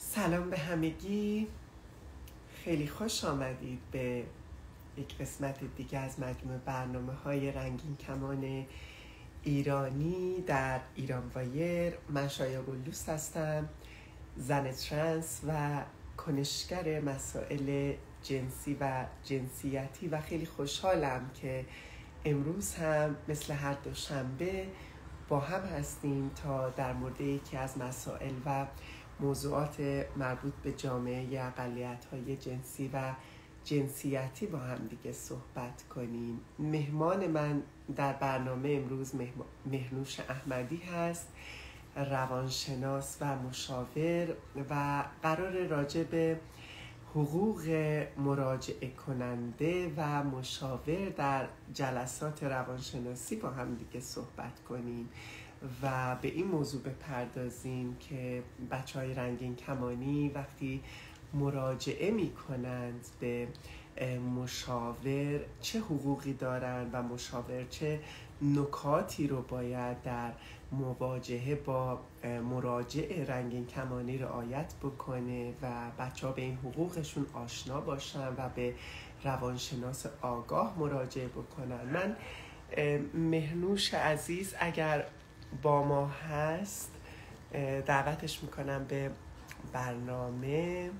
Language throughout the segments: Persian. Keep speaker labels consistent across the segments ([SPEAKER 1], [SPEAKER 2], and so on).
[SPEAKER 1] سلام به همگی. خیلی خوش آمدید به یک قسمت دیگه از مجموعه برنامه‌های رنگین کمان ایرانی در ایران وایر. من شایان گلدوست هستم، زن ترنس و کنشگر مسائل جنسی و جنسیتی و خیلی خوشحالم که امروز هم مثل هر دوشنبه با هم هستیم تا در مورد یکی از مسائل و موضوعات مربوط به جامعه اقلیت‌های جنسی و جنسیتی با هم دیگه صحبت کنیم. مهمان من در برنامه امروز مهنوش احمدی هست، روانشناس و مشاور، و قرار راجع به حقوق مراجعه کننده و مشاور در جلسات روانشناسی با هم دیگه صحبت کنیم و به این موضوع بپردازیم که بچه‌های رنگین کمانی وقتی مراجعه می کنند به مشاور چه حقوقی دارند و مشاور چه نکاتی رو باید در مواجهه با مراجع رنگین کمانی رعایت بکنه و بچه‌ها به این حقوقشون آشنا باشن و به روانشناس آگاه مراجعه بکنن. من مهنوش عزیز اگر با ما هست دعوتش میکنم به برنامه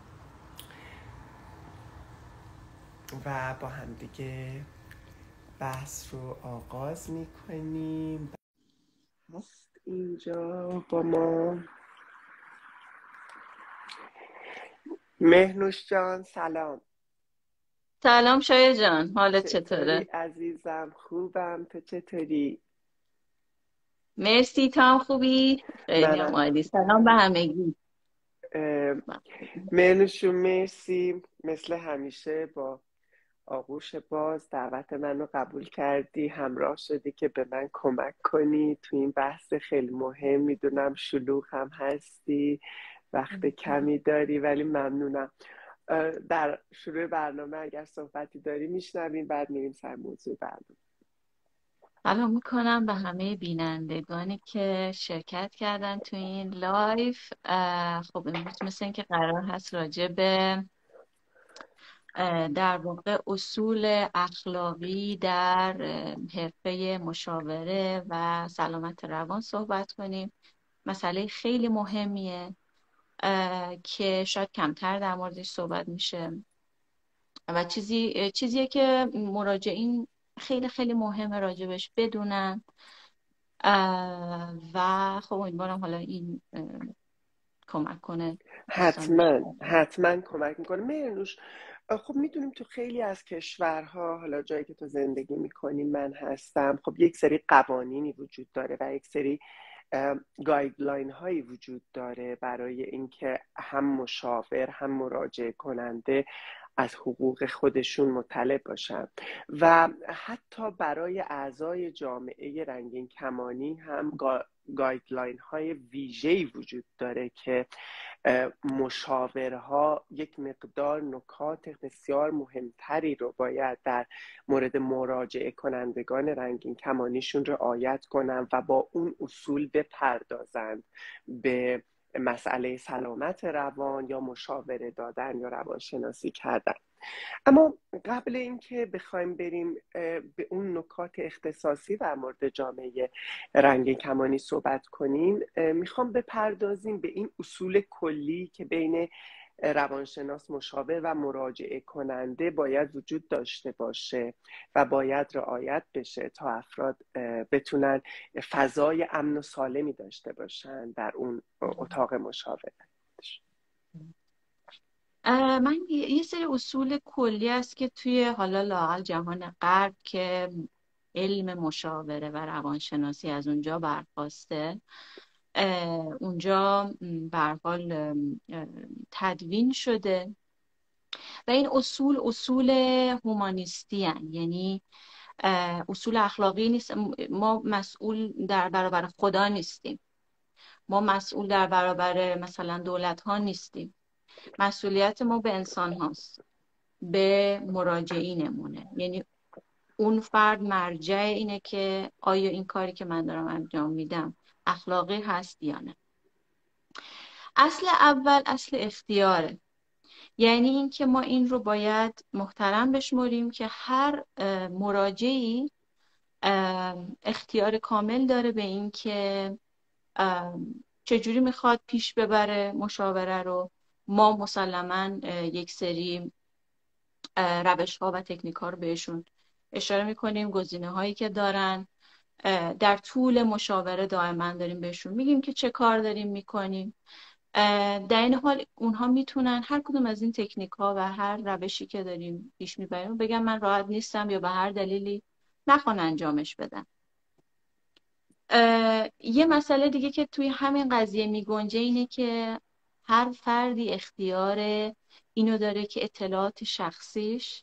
[SPEAKER 1] و با هم دیگه بحث رو آغاز میکنیم. هست اینجا با ما مهنوش جان؟ سلام.
[SPEAKER 2] سلام شایع جان، حالت
[SPEAKER 1] چطوری
[SPEAKER 2] چطوره؟
[SPEAKER 1] عزیزم؟ خوبم، تو چطوری؟
[SPEAKER 2] مرسی، تو هم خوبی؟ خیلی هم
[SPEAKER 1] منم
[SPEAKER 2] عالی. سلام به
[SPEAKER 1] خوبم.
[SPEAKER 2] همگی.
[SPEAKER 1] مهنوشون مرسی، مثل همیشه با آغوش باز دعوت من رو قبول کردی، همراه شدی که به من کمک کنی تو این بحث خیلی مهم. میدونم شلوغ هم هستی، وقت کمی داری، ولی ممنونم. در شروع برنامه اگر صحبتی داری میشنویم، بعد میریم سر موضوع برنامه.
[SPEAKER 2] سلام میکنم به همه بینندگانی که شرکت کردن تو این لایف. خب امروز مثل این که قرار هست راجع به در واقع اصول اخلاقی در حرفه مشاوره و سلامت روان صحبت کنیم. مسئله خیلی مهمیه که شاید کمتر در موردش صحبت میشه و چیزیه که مراجعین خیلی خیلی مهمه راجبش بدونن و خب امیدوارم حالا این کمک کنه دوستان بیشتر.
[SPEAKER 1] حتما کمک میکنه. مهرنوش، خب میدونیم تو خیلی از کشورها، حالا جایی که تو زندگی میکنی من هستم، خب یک سری قوانینی وجود داره و یک سری گایدلاین هایی وجود داره برای اینکه هم مشاور هم مراجعه کننده از حقوق خودشون مطلع باشن و حتی برای اعضای جامعه رنگین کمانی هم گایدلاین های ویژه‌ای وجود داره که مشاورها یک مقدار نکات بسیار مهمتری رو باید در مورد مراجعه کنندگان رنگین کمانیشون رعایت کنن و با اون اصول بپردازند به مسئله سلامت روان یا مشاوره دادن یا روانشناسی کردن. اما قبل اینکه بخوایم بریم به اون نکات اختصاصی در مورد جامعه رنگین کمانی صحبت کنیم، میخوام بپردازیم به این اصول کلی که بین روانشناس، مشاور و مراجعه کننده باید وجود داشته باشه و باید رعایت بشه تا افراد بتونن فضای امن و سالمی داشته باشن در اون اتاق مشاوره.
[SPEAKER 2] من یه سری اصول کلی است که توی حالا لااقل جهان غرب که علم مشاوره و روانشناسی از اونجا برخواسته، اونجا به هر حال تدوین شده و این اصول هومانیستی هن. یعنی اصول اخلاقی نیست. ما مسئول در برابر خدا نیستیم، ما مسئول در برابر مثلا دولت ها نیستیم. مسئولیت ما به انسان هاست، به مراجعینمونه. یعنی اون فرد مرجع اینه که آیا این کاری که من دارم انجام میدم اخلاقی هست یا نه. اصل اول اصل اختیاره، یعنی اینکه ما این رو باید محترم بشمریم که هر مراجعی اختیار کامل داره به این که چجوری میخواد پیش ببره مشاوره رو. ما مسلماً یک سری روش ها و تکنیک ها رو بهشون اشاره میکنیم، گزینه هایی که دارن. در طول مشاوره دائما داریم بهشون میگیم که چه کار داریم میکنیم. در این حال اونها میتونن هر کدوم از این تکنیک ها و هر روشی که داریم پیش میبریم بگم من راحت نیستم یا به هر دلیلی نخوان انجامش بدن. یه مسئله دیگه که توی همین قضیه میگنجه اینه که هر فردی اختیار اینو داره که اطلاعات شخصیش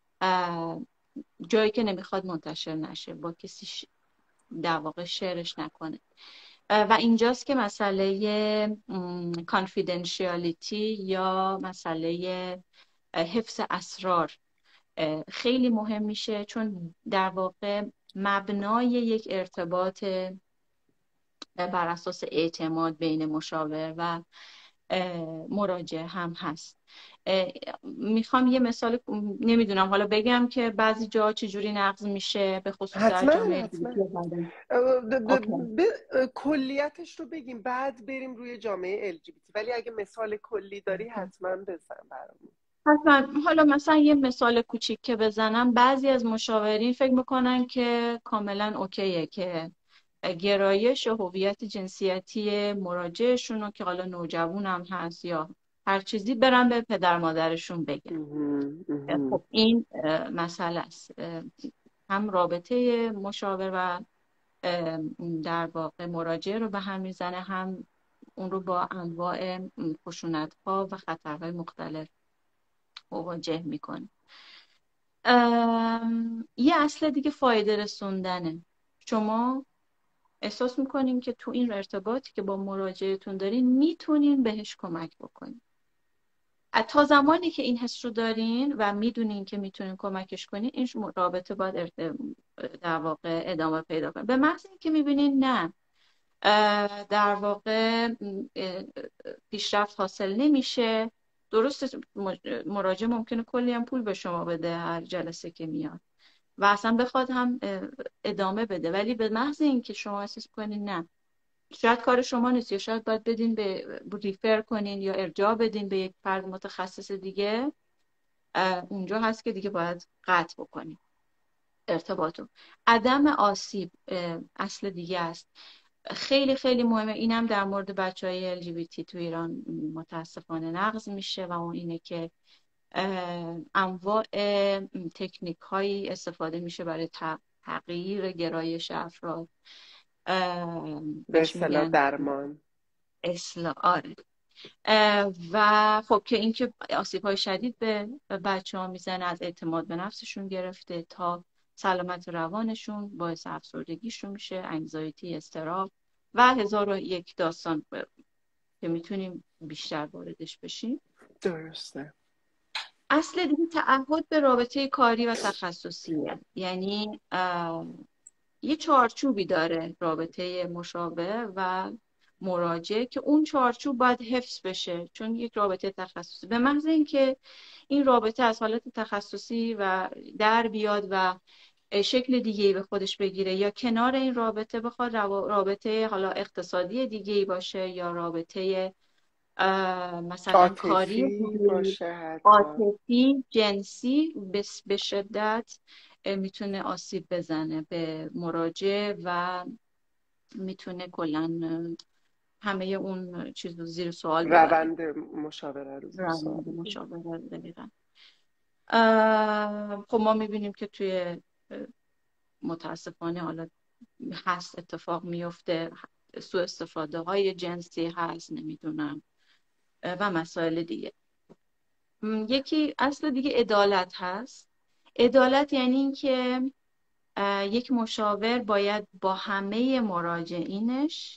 [SPEAKER 2] جایی که نمیخواد منتشر نشه، با کسی در واقع شیرش نکنه. و اینجاست که مسئله کانفیدنشیالیتی یا مسئله حفظ اسرار خیلی مهم میشه، چون در واقع مبنای یک ارتباط بر اساس اعتماد بین مشاور و مراجع هم هست. میخوام یه مثال نمیدونم حالا بگم که بعضی جا چجوری نقض میشه، به خصوص در
[SPEAKER 1] حتما
[SPEAKER 2] جامعه
[SPEAKER 1] حتما
[SPEAKER 2] اوکی.
[SPEAKER 1] کلیتش رو بگیم بعد بریم روی جامعه LGBT، ولی اگه مثال کلی داری حتما بزن برامون.
[SPEAKER 2] حتما. حالا مثلا یه مثال کوچیک که بزنم، بعضی از مشاورین فکر میکنن که کاملا اوکیه که گرایش و هویت جنسیتی مراجعشون رو که حالا نوجوان هم هست یا هر چیزی برن به پدر مادرشون بگن. خب این مسئله است. هم رابطه مشاور و در واقع مراجع رو به هم میزنه، هم اون رو با انواع خشونت‌ها و خطرهای مختلف مواجه میکنه. یه اصل دیگه فایده رسوندنه. شما احساس میکنین که تو این ارتباطی که با مراجعتون دارین میتونین بهش کمک بکنین. تا زمانی که این حس رو دارین و میدونین که میتونین کمکش کنین، این رابطه باید در واقع ادامه پیدا کنه. به محض اینکه میبینین نه در واقع پیشرفت حاصل نمیشه، درسته مراجع ممکنه کلی هم پول به شما بده هر جلسه که میاد و اصلا بخواد هم ادامه بده، ولی به محض اینکه شما احساس کنین نه شاید کار شما نیست یا شاید باید بدین به ریفر کنین یا ارجاع بدین به یک فرد متخصص دیگه، اونجا هست که دیگه باید قطع بکنین ارتباطو. عدم آسیب اصل دیگه است. خیلی خیلی مهمه. اینم در مورد بچهای LGBT تو ایران متاسفانه نقض میشه و اون اینه که انواع تکنیک هایی استفاده میشه برای تغییر گرایش افراد.
[SPEAKER 1] به
[SPEAKER 2] بهش
[SPEAKER 1] اصطلاح
[SPEAKER 2] میگن
[SPEAKER 1] درمان.
[SPEAKER 2] اصلاح. آره. و خب که اینکه آسیب های شدید به بچه ها میزنه، از اعتماد به نفسشون گرفته تا سلامت روانشون، باعث افسردگیشون میشه، انگزایتی، اضطراب و هزار و یک داستان که میتونیم بیشتر واردش بشیم.
[SPEAKER 1] درسته.
[SPEAKER 2] اصل دیگه تعهد به رابطه کاری و تخصصیه. یعنی یه چارچوبی داره رابطه مشاور و مراجع که اون چارچوب باید حفظ بشه، چون یک رابطه تخصصی. به محض اینکه این رابطه از حالت تخصصی و در بیاد و شکل دیگه‌ای به خودش بگیره یا کنار این رابطه بخواد رابطه حالا اقتصادی دیگه‌ای باشه یا رابطه مثلا کاری
[SPEAKER 1] عاطفی
[SPEAKER 2] دیگه‌ای،
[SPEAKER 1] باشه حتی.
[SPEAKER 2] عاطفی، جنسی، به شدت میتونه آسیب بزنه به مراجع و میتونه کلا همه اون چیز رو زیر سوال ببره.
[SPEAKER 1] روند مشاوره رو زیر سوال
[SPEAKER 2] روند
[SPEAKER 1] ببره.
[SPEAKER 2] مشاوره دقیقاً. خب ما میبینیم که توی متاسفانه حالا هست اتفاق میفته، سوء استفاده های جنسی هست، نمیدونم و مسائل دیگه. یکی اصل دیگه عدالت هست. عدالت یعنی این که یک مشاور باید با همه مراجعینش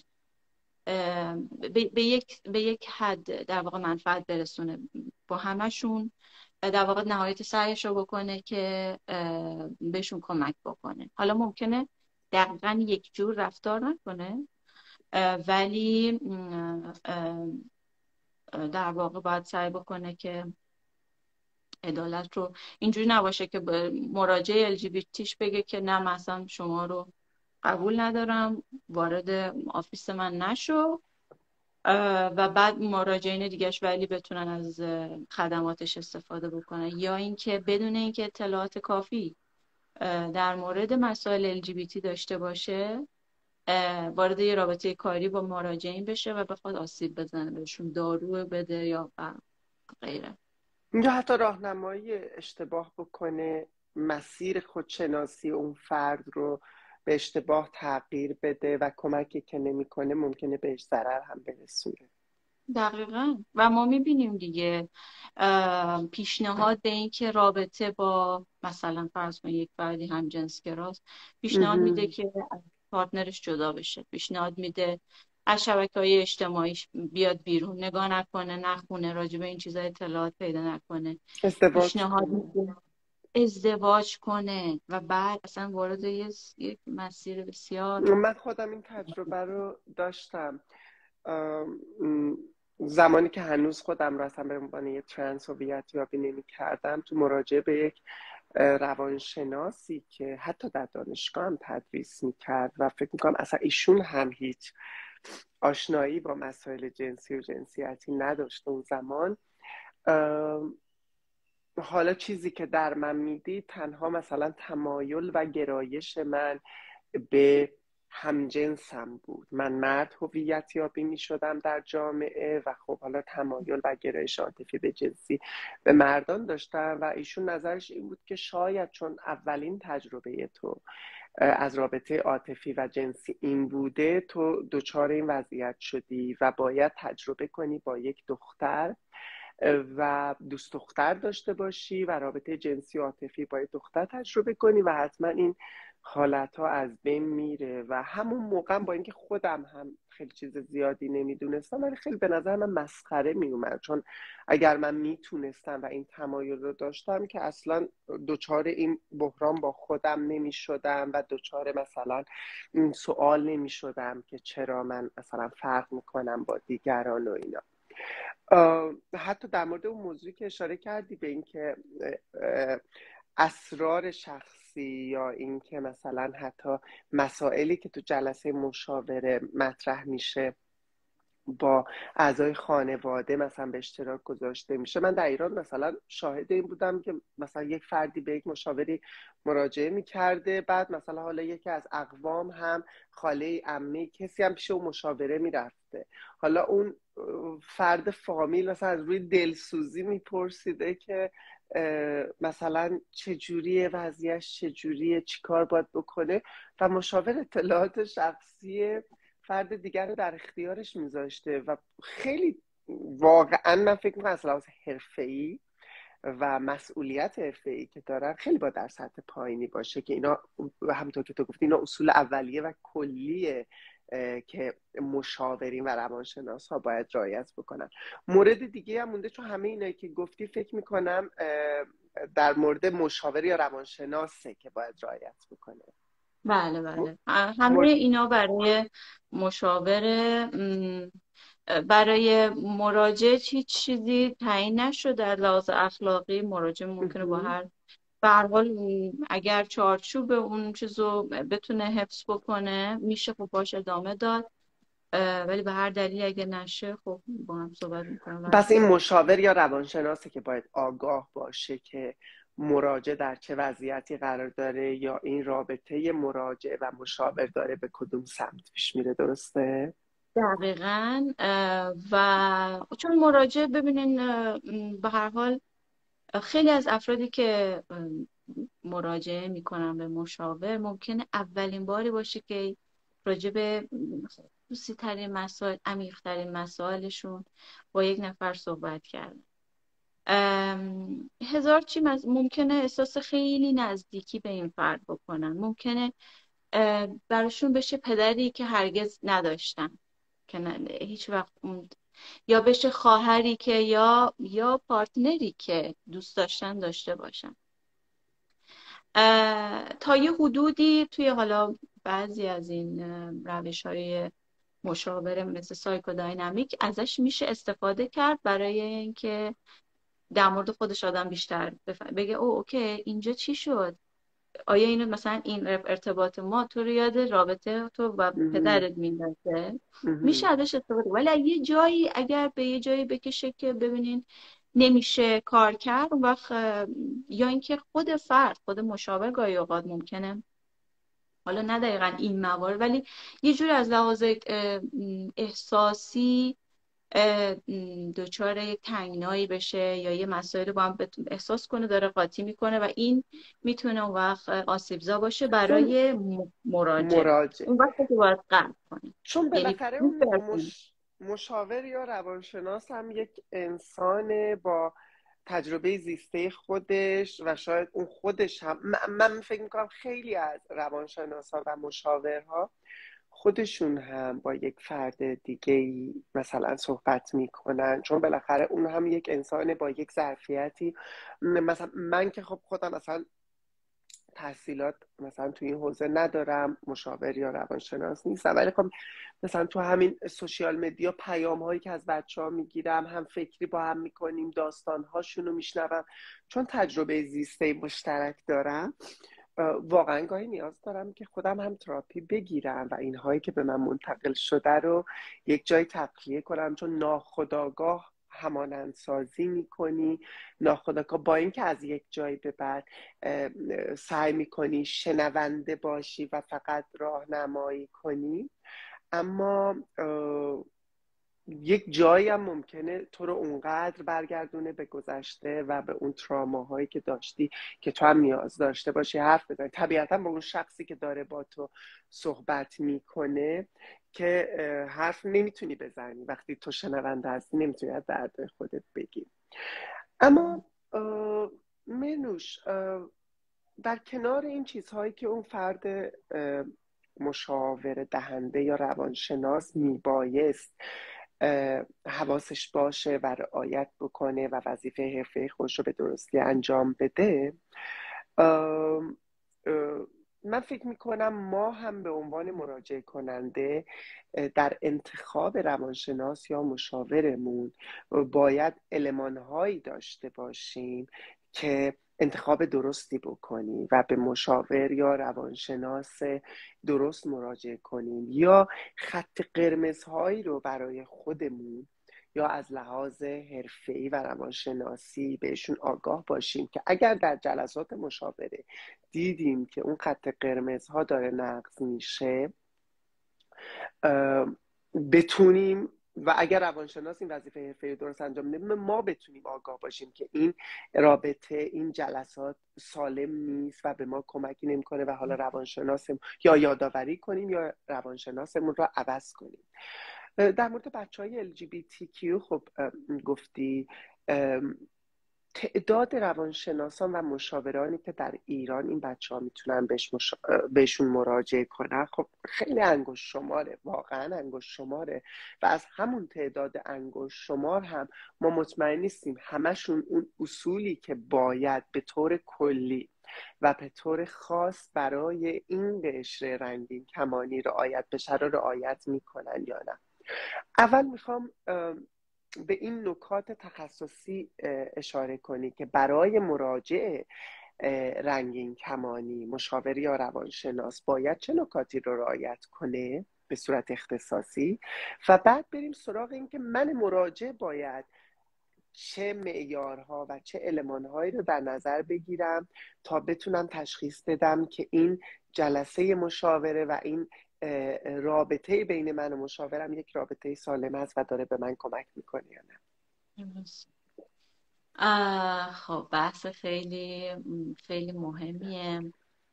[SPEAKER 2] به یک حد در واقع منفعت برسونه، با همشون در واقع نهایت سعیش رو بکنه که بهشون کمک بکنه. حالا ممکنه دقیقا یک جور رفتار نکنه، ولی در واقع باید سعی بکنه که عدالت رو اینجوری نباشه که مراجع LGBTش بگه که نه مثلا شما رو قبول ندارم، وارد آفیس من نشو، و بعد مراجعین دیگهش ولی بتونن از خدماتش استفاده بکنن، یا اینکه بدون اینکه اطلاعات کافی در مورد مسائل LGBT داشته باشه وارد یه رابطه کاری با مراجعین بشه و بخواد آسیب بزنه بهشون، دارو بده یا غیره.
[SPEAKER 1] یا حتی راهنمایی اشتباه بکنه، مسیر خودشناسی اون فرد رو به اشتباه تغییر بده و کمکی که نمیکنه ممکنه بهش ضرر هم برسونه.
[SPEAKER 2] دقیقا. و ما میبینیم دیگه پیشنهاد به این که رابطه با مثلا فرض کن یک فردی هم جنسگراست پیشنهاد میده که از پارتنرش جدا بشه، پیشنهاد میده از شبکه‌های اجتماعیش بیاد بیرون، نگاه نکنه، نخونه، راجع به این چیزا اطلاعات پیدا نکنه،
[SPEAKER 1] ازدواج
[SPEAKER 2] پیشنهاد
[SPEAKER 1] کنه.
[SPEAKER 2] میده ازدواج کنه و بعد اصلا وارد یک مسیر بسیار.
[SPEAKER 1] من خودم این تجربه رو داشتم زمانی که هنوز خودم رو اصلا به عنوان یه ترنس هویت یابی نمی کردم، تو مراجعه به یک روانشناسی که حتی در دانشگاه هم تدریس می کرد و فکر می کنم اصلا ایشون هم هیچ آشنایی با مسائل جنسی و جنسیتی نداشت اون زمان، حالا چیزی که در من میدید تنها مثلا تمایل و گرایش من به همجنسم بود. من مرد هویت یابی می شدم در جامعه و خب حالا تمایل و گرایش عاطفی به جنسی به مردان داشتم و ایشون نظرش این بود که شاید چون اولین تجربه تو از رابطه عاطفی و جنسی این بوده، تو دچار این وضعیت شدی و باید تجربه کنی با یک دختر و دوست دختر داشته باشی و رابطه جنسی و عاطفی با دختر تجربه کنی و حتما این حالت ها از بین میره. و همون موقع با اینکه خودم هم خیلی چیز زیادی نمیدونستم ولی خیلی به نظر من مسخره میومد، چون اگر من میتونستم و این تمایل رو داشتم که اصلا دچار این بحران با خودم نمیشدم و دچار مثلا این سوال نمیشدم که چرا من مثلا فرق میکنم با دیگران و اینا. حتی در مورد اون موضوعی که اشاره کردی به این که اسرار شخصی یا این که مثلا حتی مسائلی که تو جلسه مشاوره مطرح میشه با اعضای خانواده مثلا به اشتراک گذاشته میشه، من در ایران مثلا شاهد این بودم که مثلا یک فردی به یک مشاوری مراجعه میکرده، بعد مثلا حالا یکی از اقوام هم خاله عمه کسی هم پیش اون مشاوره میرفته، حالا اون فرد فامیل مثلا از روی دلسوزی میپرسیده که مثلا چجوریه وضعیش، چجوریه، چیکار باید بکنه و مشاور اطلاعات شخصی فرد دیگر رو در اختیارش میذاشته و خیلی واقعا من فکر میکنم از لحاظ حرفه‌ای و مسئولیت حرفه‌ای که دارن خیلی با در سطح پایینی باشه که اینا همونطور که تو گفتی اینا اصول اولیه و کلیه که مشاورین و روانشناس ها باید رعایت بکنن. مورد دیگه هم مونده، چون همه اینایی که گفتی فکر میکنم در مورد مشاور یا روانشناسه که باید رعایت بکنه.
[SPEAKER 2] بله بله، همه اینا برای مشاوره. برای مراجع هیچ چیزی تعیین نشده از لحاظ اخلاقی، مراجع ممکنه با به هر حال اگر چارچوب اون چیزو بتونه حفظ بکنه میشه خب باش ادامه داد، ولی به هر دلیل اگه نشه خب با هم صحبت میکنم.
[SPEAKER 1] پس این مشاور یا روانشناسه که باید آگاه باشه که مراجع در چه وضعیتی قرار داره یا این رابطه مراجع و مشاور داره به کدوم سمت پیش میره، درسته؟
[SPEAKER 2] دقیقاً. و چون مراجع ببینین به هر حال خیلی از افرادی که مراجعه میکنن به مشاور ممکنه اولین باری باشه که راجع به خصوصی ترین مسائل، عمیق ترین مسائلشون با یک نفر صحبت کردن. هزار چی ممکنه احساس خیلی نزدیکی به این فرد بکنن، ممکنه براشون بشه پدری که هرگز نداشتن که هیچ وقت یا بشه خواهری که یا پارتنری که دوست داشتن داشته باشن. تا یه حدودی توی حالا بعضی از این روش‌های مشاوره مثل سایکوداینامیک ازش میشه استفاده کرد برای اینکه در مورد خودش آدم بیشتر بگه او اوکی اینجا چی شد، آیا اینو مثلا این ارتباط ما تو رو یاد رابطه تو و
[SPEAKER 1] مهم.
[SPEAKER 2] پدرت میندازه، میشه
[SPEAKER 1] مهم.
[SPEAKER 2] ازش استفاده. ولی یه جایی اگر به یه جایی بکشه که ببینین نمیشه کار کرد، اون وقت یا اینکه خود فرد خود مشاور گاهی اوقات ممکنه حالا نه دقیقا این موارد ولی یه جور از لحاظ احساسی دچار یک تنگنایی بشه یا یه مسائل با هم احساس کنه داره قاطی میکنه و این میتونه اون وقت آسیبزا باشه
[SPEAKER 1] چون
[SPEAKER 2] برای مراجع.
[SPEAKER 1] مراجع
[SPEAKER 2] اون وقت که باید قطع کنه.
[SPEAKER 1] چون
[SPEAKER 2] یعنی
[SPEAKER 1] بالاخره اون مشاور یا روانشناس هم یک انسان با تجربه زیسته خودش و شاید اون خودش هم من فکر میکنم خیلی از روانشناسا و مشاورها خودشون هم با یک فرد دیگه مثلا صحبت میکنن، چون بالاخره اون هم یک انسان با یک ظرفیتی. مثلا من که خب خودم مثلا تحصیلات مثلا توی این حوزه ندارم، مشاور یا روانشناس نیستم، ولی خب مثلا تو همین سوشیال مدیا پیام هایی که از بچه ها میگیرم، هم فکری با هم میکنیم، داستان هاشون رو میشنوم، چون تجربه زیسته مشترک دارم. واقعا گاهی نیاز دارم که خودم هم تراپی بگیرم و اینهایی که به من منتقل شده رو یک جای تخلیه کنم، چون ناخودآگاه همانندسازی میکنی، ناخودآگاه با اینکه از یک جای به بعد سعی میکنی شنونده باشی و فقط راهنمایی کنی، اما یک جایی هم ممکنه تو رو اونقدر برگردونه به گذشته و به اون تراماهایی که داشتی که تو هم نیاز داشته باشی حرف بزنی، طبیعتا با اون شخصی که داره با تو صحبت میکنه که حرف نمیتونی بزنی، وقتی تو شنونده هستی نمیتونی از درد خودت بگی. اما منوش، در کنار این چیزهایی که اون فرد مشاوره دهنده یا روانشناس میبایست حواسش باشه و رعایت بکنه و وظیفه حرفه خودش رو به درستی انجام بده، من فکر میکنم ما هم به عنوان مراجعه کننده در انتخاب روانشناس یا مشاورمون باید المانهایی داشته باشیم که انتخاب درستی بکنیم و به مشاور یا روانشناس درست مراجعه کنیم، یا خط قرمزهایی رو برای خودمون یا از لحاظ حرفه‌ای و روانشناسی بهشون آگاه باشیم که اگر در جلسات مشاوره دیدیم که اون خط قرمزها داره نقض میشه بتونیم، و اگر روانشناس این وظیفه حرفه‌ای درست انجام نمیده ما بتونیم آگاه باشیم که این رابطه، این جلسات سالم نیست و به ما کمکی نمیکنه و حالا روانشناسمون یا یادآوری کنیم یا روانشناسمون رو عوض کنیم. در مورد بچهای LGBTQ خب گفتی تعداد روانشناسان و مشاورانی که در ایران این بچه ها میتونن بهشون مراجعه کنن خب خیلی انگشت شماره، واقعا انگشت شماره، و از همون تعداد انگشت شمار هم ما مطمئن نیستیم همشون اون اصولی که باید به طور کلی و به طور خاص برای این قشر رنگین کمانی رعایت بشه رو رعایت میکنن یا نه. اول میخوام به این نکات تخصصی اشاره کنی که برای مراجعه رنگین کمانی مشاور یا روانشناس باید چه نکاتی رو رعایت کنه به صورت اختصاصی، و بعد بریم سراغ این که من مراجع باید چه معیارها و چه المانهایی رو در نظر بگیرم تا بتونم تشخیص بدم که این جلسه مشاوره و این رابطه بین من و مشاورم یک رابطه سالم است و داره به من کمک میکنه یا نه.
[SPEAKER 2] خب بحث خیلی خیلی مهمیه.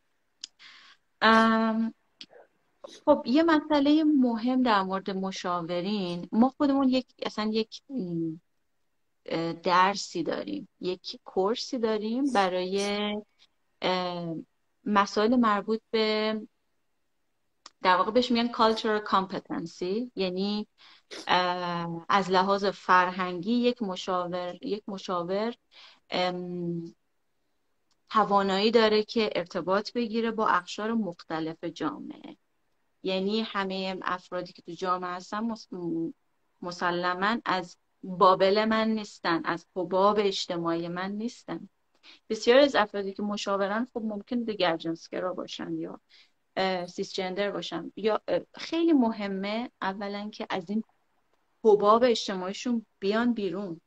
[SPEAKER 2] خب یه مسئله مهم در مورد مشاورین، ما خودمون اصلا یک درسی داریم، یک کورسی داریم برای مسائل مربوط به، در واقع بهش میگن cultural competency، یعنی از لحاظ فرهنگی یک مشاور توانایی داره که ارتباط بگیره با اقشار مختلف جامعه. یعنی همه افرادی که تو جامعه هستن مسلماً از بابل من نیستن، از حباب اجتماعی من نیستن. بسیار از افرادی که مشاورن خب ممکن دگرجنسگرا باشن یا سیس جندر باشن، یا خیلی مهمه اولا که از این حباب اجتماعیشون بیان بیرون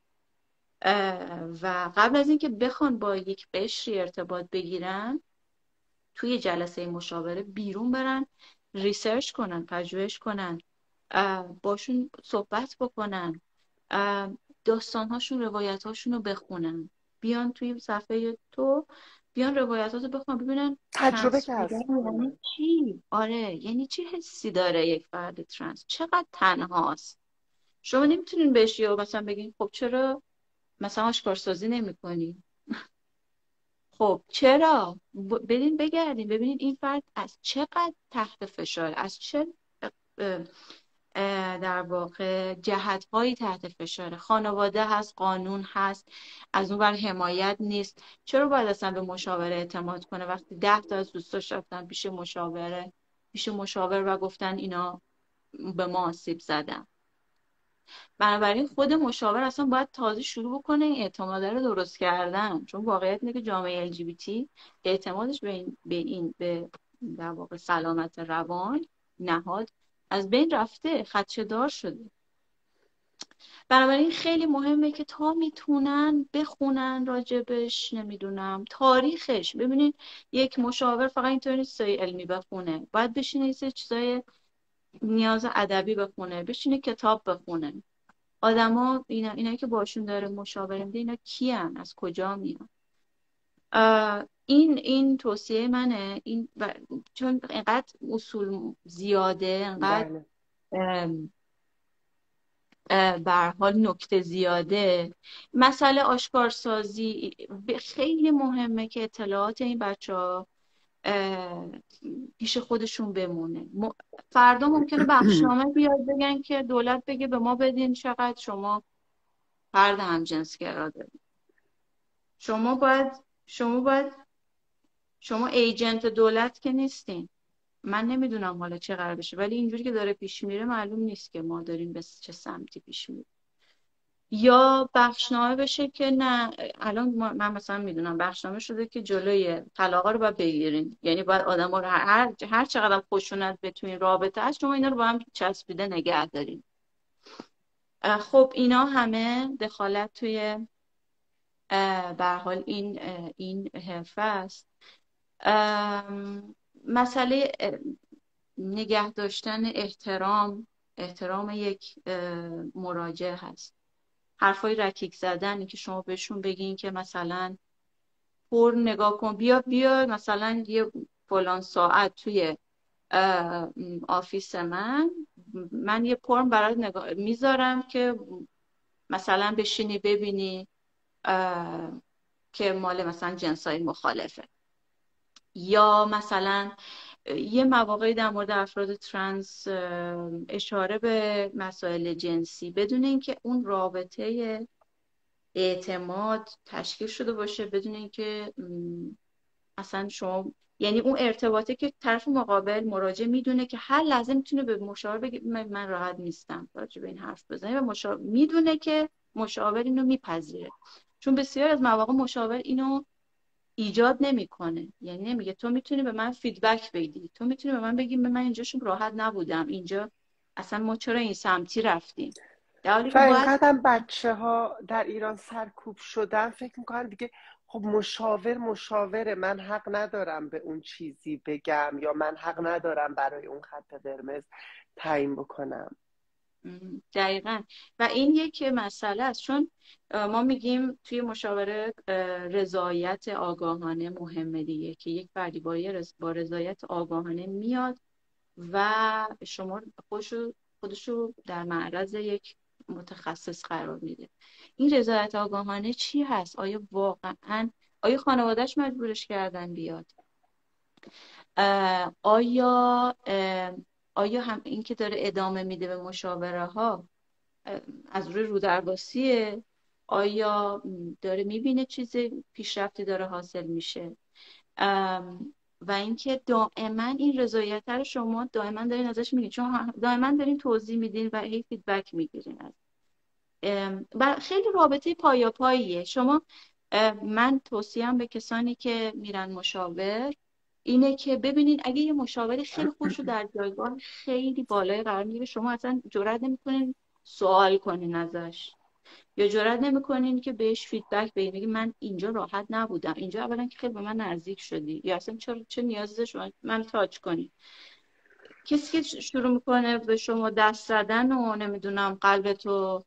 [SPEAKER 2] و قبل از اینکه بخوان با یک قشری ارتباط بگیرن توی جلسه مشاوره بیرون برن، ریسرچ کنن، پژوهش کنن، باشون صحبت بکنن، داستانهاشون، روایتهاشون رو بخونن، بیان توی صفحه تو، بیان روایتاتو بخونن، ببینن
[SPEAKER 1] تجربه
[SPEAKER 2] ترنس بودن
[SPEAKER 1] کسب
[SPEAKER 2] یعنی
[SPEAKER 1] کنن.
[SPEAKER 2] چی. آره، یعنی چی حسی داره یک فرد ترنس، چقدر تنهاست. شما نمیتونین بهش یا مثلا بگین خب چرا مثلا آشکارسازی نمی‌کنی؟ خب چرا؟ برین بگردین ببینید این فرد از چقدر تحت فشار، از چه در واقع جهت‌هایی تحت فشار. خانواده هست، قانون هست، از اون ور حمایت نیست. چرا باید اصلا به مشاوره اعتماد کنه وقتی 10 تا از دوستاش رفتن پیش مشاور و گفتن اینا به ما آسیب زدن؟ بنابراین خود مشاور اصلا باید تازه شروع بکنه این اعتماد رو درست کردن، چون واقعیت اینه که جامعه LGBT اعتمادش به در واقع سلامت روان نهاد از بین رفته، خدشه‌دار شده. بنابراین خیلی مهمه که تا میتونن بخونن راجبش، نمیدونم تاریخش. ببینید یک مشاور فقط اینطوری نیست علمی بخونه، باید بشینه یه چیزای نیاز ادبی بخونه، بشینه کتاب بخونه. آدما اینا که باشون داره مشاوره میده اینا کیان، از کجا میان. این توصیه منه. چون اینقدر اصول زیاده، اینقدر
[SPEAKER 1] بله.
[SPEAKER 2] به هر حال نکته زیاده، مسئله آشکارسازی خیلی مهمه که اطلاعات این بچه‌ها پیش خودشون بمونه. فردا ممکنه بخشنامه بیاد بگن که دولت بگه به ما بدین چقدر شما فرد همجنسگرا دارید. شما ایجنت دولت که نیستین. من نمیدونم حالا چه قرار بشه، ولی اینجوری که داره پیش میره معلوم نیست که ما داریم به چه سمتی پیش میریم. یا بخشنامه بشه که نه، الان من مثلا میدونم بخشنامه شده که جلوی طلاق رو باید بگیرین، یعنی باید آدما رو هر چقدر خشونت بتونین رابطه هست شما اینا رو با هم چسبیده نگه دارین. خب اینا همه دخالت توی به هر حال این حرفه است. مسئله نگه داشتن احترام یک مراجع هست. حرفای رکیک زدن، این که شما بهشون بگین که مثلا پر نگاه کن، بیا مثلا یه فلان ساعت توی آفیس من یه پرن برات میذارم که مثلا بشینی ببینی که مال مثلا جنسای مخالفه. یا مثلا یه مواقعی در مورد افراد ترنس اشاره به مسائل جنسی بدون اینکه اون رابطه اعتماد تشکیل شده باشه، بدون اینکه اصلا شما، یعنی اون ارتباطه که طرف مقابل مراجع میدونه که هر لحظه میتونه به مشاور بگه من راحت نیستم راجع به این حرف بزنه، و مشاور میدونه که مشاور اینو میپذیره. چون بسیار از مواقع مشاور اینو ایجاد نمیکنه، یعنی نمیگه تو میتونی به من فیدبک بدی، تو میتونی به من بگی من اینجاشون راحت نبودم، اینجا اصلا ما چرا این سمتی رفتیم، در حالی
[SPEAKER 1] و
[SPEAKER 2] که باید
[SPEAKER 1] اینقدر بچه ها در ایران سرکوب شدن فکر میکنن دیگه خب مشاوره، من حق ندارم به اون چیزی بگم یا من حق ندارم برای اون خط قرمز تعیین بکنم.
[SPEAKER 2] دقیقاً. و این یک مسئله است، چون ما میگیم توی مشاوره رضایت آگاهانه مهمه دیگه، که یک فردی با رضایت آگاهانه میاد و شما خودشو در معرض یک متخصص قرار میده. این رضایت آگاهانه چی هست؟ آیا واقعاً خانواده‌اش مجبورش کردن بیاد؟ آیا هم این که داره ادامه میده به مشاوره ها از روی رودرباسیه؟ آیا داره میبینه چیز پیشرفتی داره حاصل میشه؟ و اینکه دائما این رضایت رو شما دائما دارین ازش میگین، چون دائما دارین توضیح میدین و هی فیدبک میگیرین از خیلی رابطه پایاپاییه. شما من توصیهم به کسانی که میرن مشاور اینه که ببینین اگه یه مشاوری خیلی خوش رو در جایگاه خیلی بالای قرار میگیره، شما اصلا جرئت نمیکنین سوال کنین ازش، یا جرئت نمیکنین که بهش فیدبک بدین، بگین من اینجا راحت نبودم، اینجا اولا که خیلی به من نزدیک شدی، یا اصلا چه نیازی داشت شما من تاچ کنی. کسی که شروع میکنه به شما دست زدن و نمیدونم قلبتو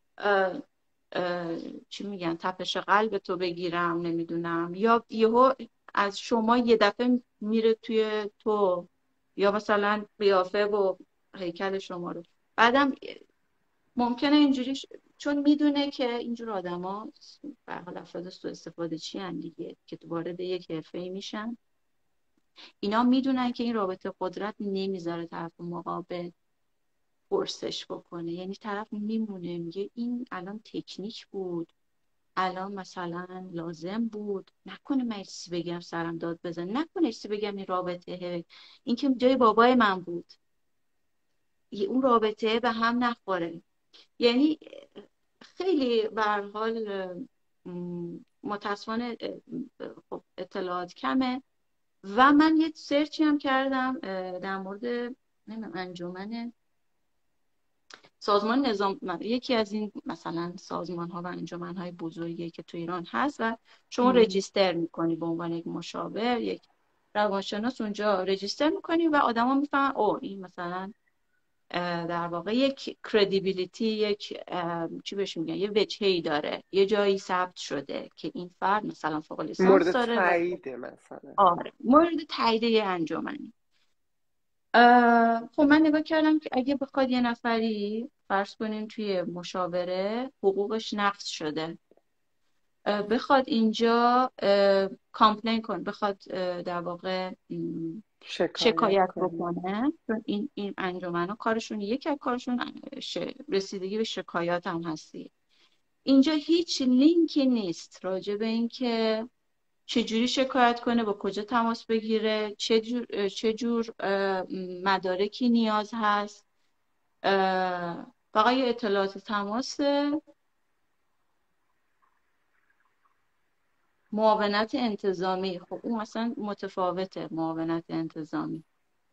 [SPEAKER 2] چی میگن تپش قلب تو بگیرم نمیدونم، یا یهو از شما یه دفعه میره توی تو، یا مثلا قیافه و هیکل شما رو، بعدم ممکنه اینجوری چون میدونه که اینجور آدما به حال افراد سوء استفاده چی ان دیگه که وارد یک حرفه‌ای میشن، اینا میدونن که این رابطه قدرت نمیذاره طرف مقابل پرسش بکنه، یعنی طرف میمونه میگه این الان تکنیک بود، الان مثلا لازم بود، نکنه من چیزی بگم سرم داد بزن، نکنه چیزی بگم این رابطه این که جای بابای من بود، اون رابطه به هم نخوره. یعنی خیلی به هر حال متاسفانه خب اطلاعات کمه و من یه سرچی هم کردم در مورد انجمن سازمان نظام، یکی از این مثلا سازمان ها و انجمن های بزرگی که تو ایران هست و شما رجیستر میکنی به عنوان یک مشاور، یک روانشناس اونجا رجیستر میکنی و آدما میفهمن او این مثلا در واقع یک کردیبیلیتی، یک چی بهش میگن، یه وجهه‌ای داره، یه جایی ثبت شده که این فرد مثلا فوق لیسانس
[SPEAKER 1] مورد
[SPEAKER 2] داره و
[SPEAKER 1] تایید مثلا.
[SPEAKER 2] آره مورد تایید انجمنی. خب من نگاه کردم که اگه بخواد یه نفری فرض کنیم توی مشاوره حقوقش نقض شده، بخواد اینجا کامپلین کنه، بخواد در واقع شکایت بکنه، چون این انجمن‌ها کارشون یکی از کارشون رسیدگی به شکایات هم هستی. اینجا هیچ لینکی نیست راجع به این که چجوری شکایت کنه، با کجا تماس بگیره، چه جور مدارکی نیاز هست، فقط یه اطلاعات تماس، معاونت انتظامی. خب اون مثلا متفاوته، معاونت انتظامی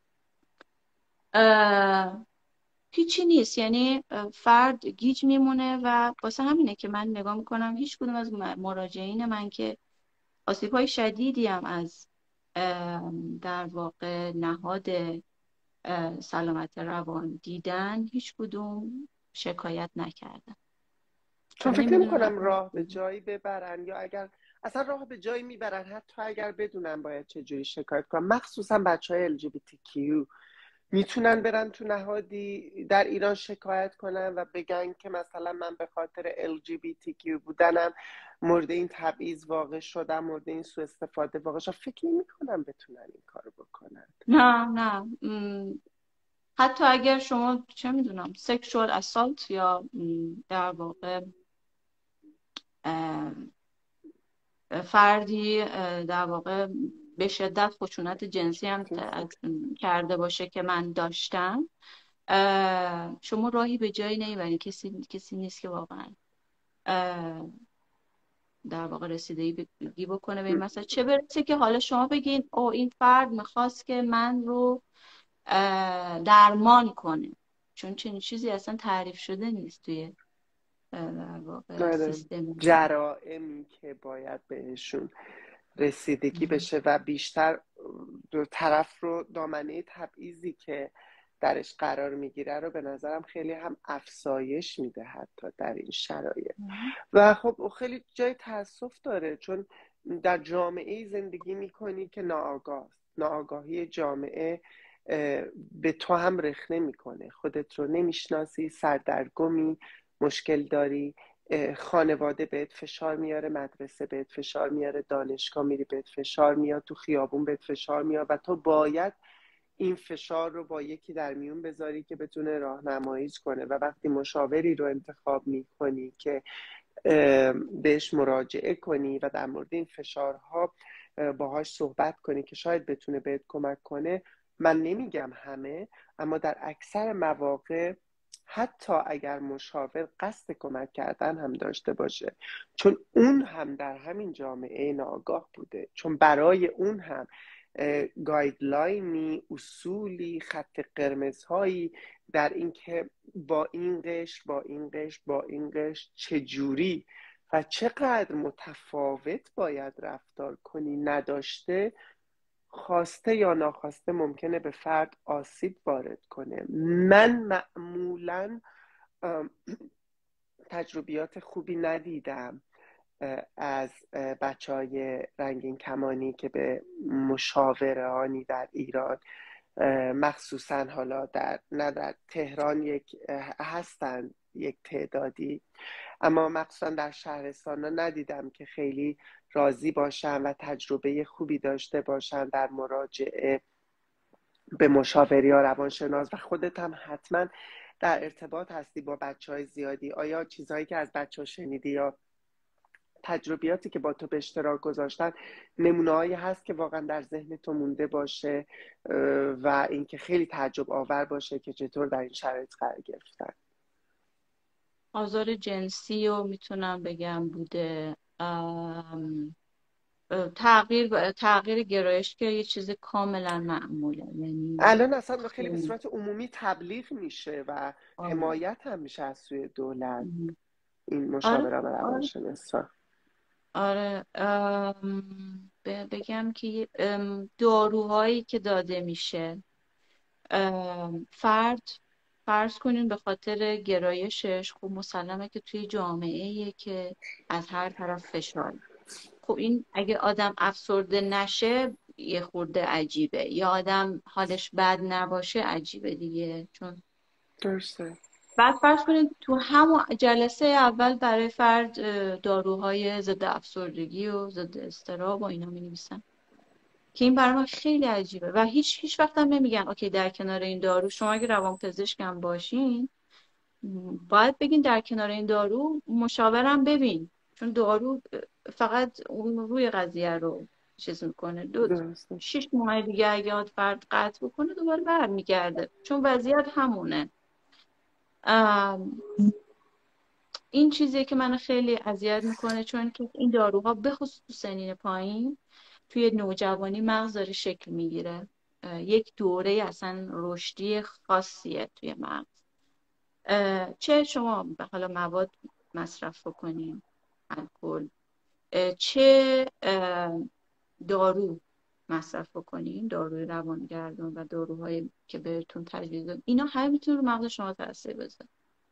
[SPEAKER 2] هیچی نیست، یعنی فرد گیج میمونه و واسه همینه که من نگاه میکنم هیچ کدوم از مراجعین من که آسیب‌های شدیدی هم از در واقع نهاد سلامت روان دیدن، هیچ کدوم شکایت نکردن.
[SPEAKER 1] چون فکر نمی‌کنم راه به جایی ببرن، یا اگر اصلا راه به جایی میبرن حتی اگر بدونن باید چجوری شکایت کنن. مخصوصا بچهای LGBTQ میتونن برن تو نهادی در ایران شکایت کنن و بگن که مثلا من به خاطر LGBTQ بودنم مورد این تبعیض واقع شدم، مورد این سوء استفاده واقع شدم. فکر نمی‌کنم بتونن این کارو بکنن.
[SPEAKER 2] نه حتی اگر شما چه میدونم سکشوال اسالت یا در واقع فردی در واقع به شدت خشونت جنسی هم کرده باشه که من داشتم، شما راهی به جایی نمیبرین. کسی نیست که واقعا در واقع رسیدگی بکنه به این مسئله، چه برسه که حالا شما بگین او این فرد میخواست که من رو درمان کنه، چون چنین چیزی اصلا تعریف شده نیست توی در واقع سیستم
[SPEAKER 1] جرائمی که باید بهشون رسیدگی بشه و بیشتر طرف رو دامنه تبعیضی که درش قرار میگیره رو به نظرم خیلی هم افزایش میده حتی در این شرایط. و خب خیلی جای تأسف داره، چون در جامعه زندگی میکنی که ناآگاهی جامعه به تو هم رخنه میکنه، خودت رو نمیشناسی، سردرگمی، مشکل داری، خانواده بهت فشار میاره، مدرسه بهت فشار میاره، دانشگاه میری بهت فشار میاد، تو خیابون بهت فشار میاد و تو باید این فشار رو با یکی در میون بذاری که بتونه راهنماییت کنه. و وقتی مشاوری رو انتخاب میکنی که بهش مراجعه کنی و در مورد این فشارها باهاش صحبت کنی که شاید بتونه بهت کمک کنه. من نمیگم همه، اما در اکثر مواقع حتی اگر مشاور قصد کمک کردن هم داشته باشه، چون اون هم در همین جامعه ناآگاه بوده، چون برای اون هم گایدلاینی، اصولی، خط قرمزهایی در اینکه با این قشر با این قشر با این قشر چجوری و چقدر متفاوت باید رفتار کنی نداشته، خواسته یا ناخواسته ممکنه به فرد آسیب وارد کنه. من معمولاً تجربیات خوبی ندیدم از بچهای رنگین کمانی که به مشاورانی در ایران، مخصوصا حالا نه در تهران هستن یک تعدادی، اما مخصوصا در شهرستان ها ندیدم که خیلی راضی باشن و تجربه خوبی داشته باشن در مراجعه به مشاوری یا روانشناس. و خودت هم حتما در ارتباط هستی با بچهای زیادی. آیا چیزهایی که از بچه ها شنیدی یا تجربیاتی که با تو به اشتراک گذاشتن نمونه‌هایی هست که واقعا در ذهن تو مونده باشه و اینکه خیلی تعجب آور باشه که چطور در این شرایط قرار گرفتن؟
[SPEAKER 2] آزار جنسی رو میتونم بگم بوده. تغییر گرایش که یه چیز کاملا معموله، یعنی
[SPEAKER 1] الان اصلا خیلی به صورت عمومی تبلیغ میشه و حمایت هم میشه از سوی دولت این
[SPEAKER 2] آره
[SPEAKER 1] مشاوران و روانشناسا.
[SPEAKER 2] آره بگم که داروهایی که داده میشه، فرض کنین به خاطر گرایشش، خب مسلمه که توی جامعه که از هر طرف فشار، خب این اگه آدم افسرده نشه یه خورده عجیبه، یا آدم حالش بد نباشه عجیبه دیگه. چون
[SPEAKER 1] درسته.
[SPEAKER 2] بعد فرض کنید تو همون جلسه اول برای فرد داروهای ضد افسردگی و ضد اضطراب و اینا می نویسن که این برای من خیلی عجیبه. و هیچ وقت هم نمیگن اوکی در کنار این دارو، شما اگه روانپزشک هم باشین باید بگین در کنار این دارو مشاورم ببین، چون دارو فقط اون روی قضیه رو چیز میکنه.
[SPEAKER 1] درسته.
[SPEAKER 2] 6 ماه دیگه اگه فرد قطع بکنه دوباره برمیگرده، چون وضعیت همونه. این چیزیه که منو خیلی اذیت میکنه، چون که این داروها به خصوص تو سنین پایین توی نوجوانی مغز داره شکل میگیره. یک دوره اصلا رشدی خاصیه توی مغز. چه شما به حالا مواد مصرف بکنین، الکل، چه دارو مصرف بکنین، داروی روانگردان و داروهایی که بهتون تجویز داد، اینا همه میتونه رو مغز شما تاثیر بذاره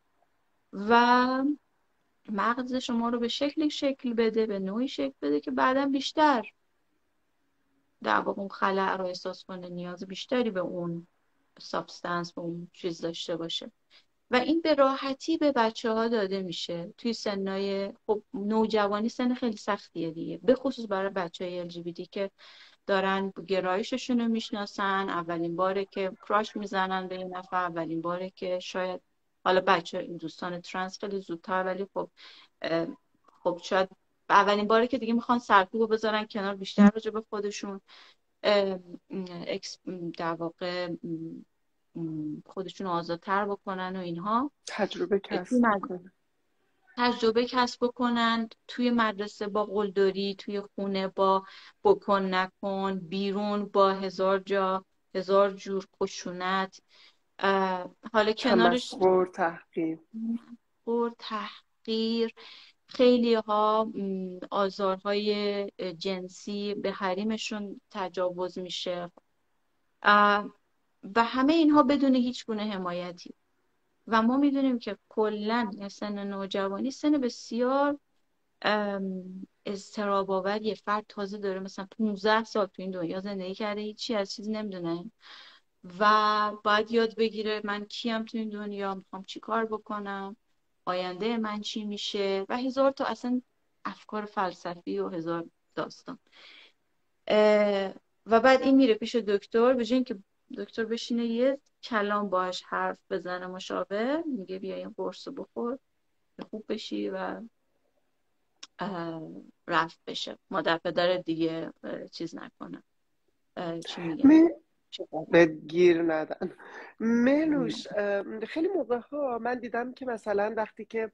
[SPEAKER 2] و مغز شما رو به شکل بده، به نوعی شکل بده که بعدا بیشتر در واقع اون خلأ رو احساس کنه، نیاز بیشتری به اون سابستنس، به اون چیز داشته باشه. و این به راحتی به بچه ها داده میشه توی سنای، خب نوجوانی سن خیلی سختیه دیگه، به خصوص برای بچه های LGBT که دارن گرایششون رو میشناسن، اولین باره که کراش میزنن به این نفر، اولین باره که شاید حالا بچه دوستان ترنس خیلی زودتر، ولی خب شاید اولین باره که دیگه میخوان سرکوب رو بذارن کنار، بیشتر راجع به خودشون در واقع خودشون آزادتر بکنن و اینها، تجربه کسب بکنن توی مدرسه با قلدری، توی خونه با بکن نکن، بیرون با هزار جور خشونت، حالا کنارش تحقیر، خیلی ها آزارهای جنسی به حریمشون تجاوز میشه و همه اینها بدون هیچ گونه حمایتی. و ما میدونیم که کلا سن نوجوانی سن بسیار اضطراب آور، یه فرد تازه داره مثلا 15 سال تو این دنیا زندگی کرده، هیچی از چیزی نمیدونه و باید یاد بگیره من کیم تو این دنیا، میخوام چی کار بکنم، آینده من چی میشه و هزار تا اصلا افکار فلسفی و هزار داستان. و بعد این میره پیش دکتر، به جای اینکه دکتر بشینه یه کلام باش حرف بزنه، مشاور میگه بیا این قرص بخور خوب بشی و رفت بشه، مادر پدر دیگه چیز نکنه، چی میگن،
[SPEAKER 1] می بهت گیر ندن. ملوش خیلی موقع ها من دیدم که مثلا وقتی که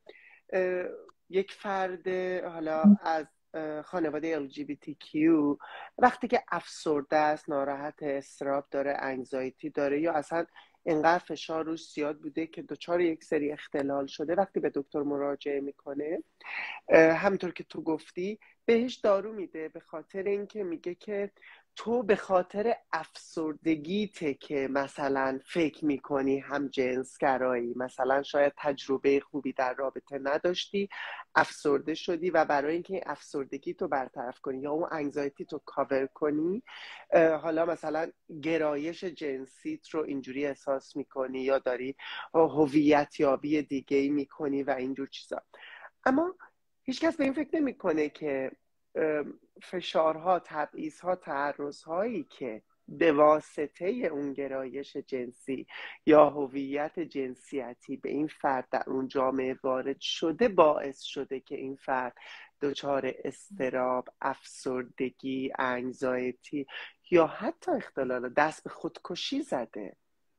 [SPEAKER 1] یک فرد حالا از خانواده LGBTQ وقتی که افسرده است، ناراحت، اضطراب داره، انگزایتی داره، یا اصلا انقدر فشار روش زیاد بوده که دچار یک سری اختلال شده، وقتی به دکتر مراجعه میکنه همونطور که تو گفتی بهش دارو میده، به خاطر اینکه میگه که تو به خاطر افسردگیته که مثلا فکر میکنی هم جنسگرایی، مثلا شاید تجربه خوبی در رابطه نداشتی، افسرده شدی و برای اینکه افسردگی تو برطرف کنی یا اون انگزایتی تو کاور کنی حالا مثلا گرایش جنسیت رو اینجوری احساس میکنی یا داری هویت یابی دیگه ای میکنی و اینجور چیزا. اما هیچکس به این فکر نمیکنه که فشارها، تبعیضها، تعرضهایی که به واسطه اون گرایش جنسی یا هویت جنسیتی به این فرد در اون جامعه وارد شده باعث شده که این فرد دچار اضطراب، افسردگی، انگزایتی یا حتی اختلال دست به خودکشی زده.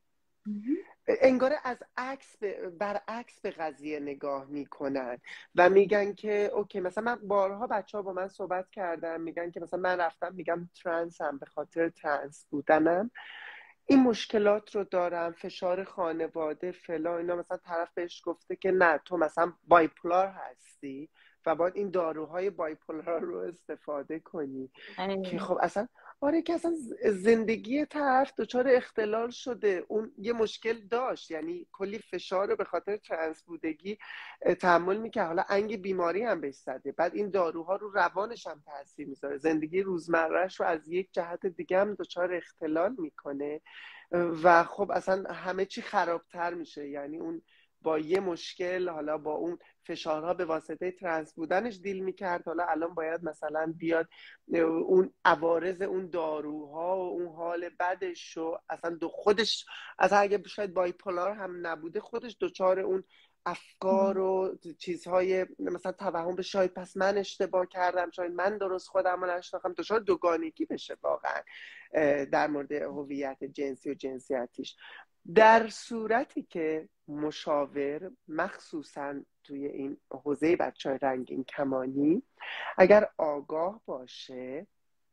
[SPEAKER 1] انگار از برعکس به قضیه نگاه میکنن و میگن که اوکی، مثلا من بارها بچه ها با من صحبت کردن، میگن که مثلا من رفتم میگم ترنسم، به خاطر ترنس بودنم این مشکلات رو دارم، فشار خانواده فلان اینا. مثلا طرف بهش گفته که نه تو مثلا بایپولار هستی و باید این داروهای بایپولار رو استفاده کنی که خب اصلا آره که اصلا زندگی طرف دچار اختلال شده، اون یه مشکل داشت، یعنی کلی فشار رو به خاطر ترنس بودگی تحمل میکنه، حالا انگ بیماری هم بهش زده، بعد این داروها رو روانش هم تاثیر میذاره، زندگی روزمرهش رو از یک جهت دیگه هم دچار اختلال میکنه و خب اصلا همه چی خرابتر میشه. یعنی اون با یه مشکل، حالا با اون فشارها به واسطه ترنس بودنش دیل میکرد، حالا الان باید مثلا بیاد اون عوارض اون داروها و اون حال بدش و اصلا خودش اصلا اگه شاید بایپولار هم نبوده خودش دچار اون افکار و چیزهای مثلا توهم به شاید پس من اشتباه کردم، شاید من درست خودم رو نشناختم، دچار دوگانگی بشه واقعا در مورد هویت جنسی و جنسیتیش. در صورتی که مشاور مخصوصا توی این حوزه بچه‌های رنگین کمانی اگر آگاه باشه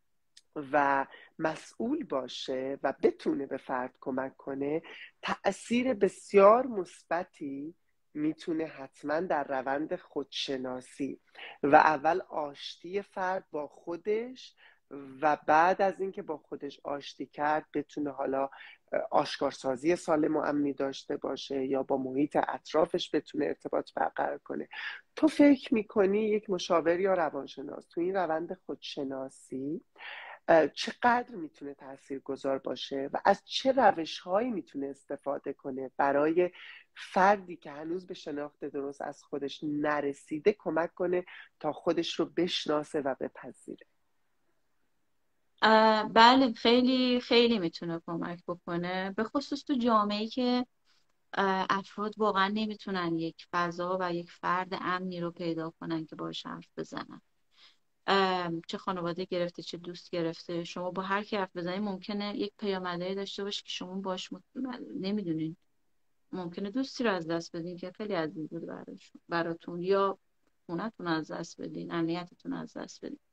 [SPEAKER 1] و مسئول باشه و بتونه به فرد کمک کنه، تأثیر بسیار مثبتی میتونه حتما در روند خودشناسی و اول آشتی فرد با خودش و بعد از اینکه با خودش آشتی کرد بتونه حالا آشکارسازی سالم و امنی داشته باشه یا با محیط اطرافش بتونه ارتباط برقرار کنه. تو فکر میکنی یک مشاور یا روانشناس تو این روند خودشناسی چقدر میتونه تاثیرگذار باشه و از چه روش‌هایی میتونه استفاده کنه برای فردی که هنوز به شناخت درست از خودش نرسیده کمک کنه تا خودش رو بشناسه و بپذیره؟
[SPEAKER 2] بله، خیلی خیلی میتونه کمک بکنه، به خصوص تو جامعه‌ای که افراد واقعا نمیتونن یک فضا و یک فرد امنی رو پیدا کنن که باهاش حرف بزنن. چه خانواده گرفته چه دوست گرفته، شما با هر کی حرف بزنید ممکنه یک پیامدهایی داشته باشه که شما باش نمیدونین، ممکنه دوستی رو از دست بدین که خیلی عزیز بود براتون، یا خونتون از دست بدین، امنیتتون از دست بدین.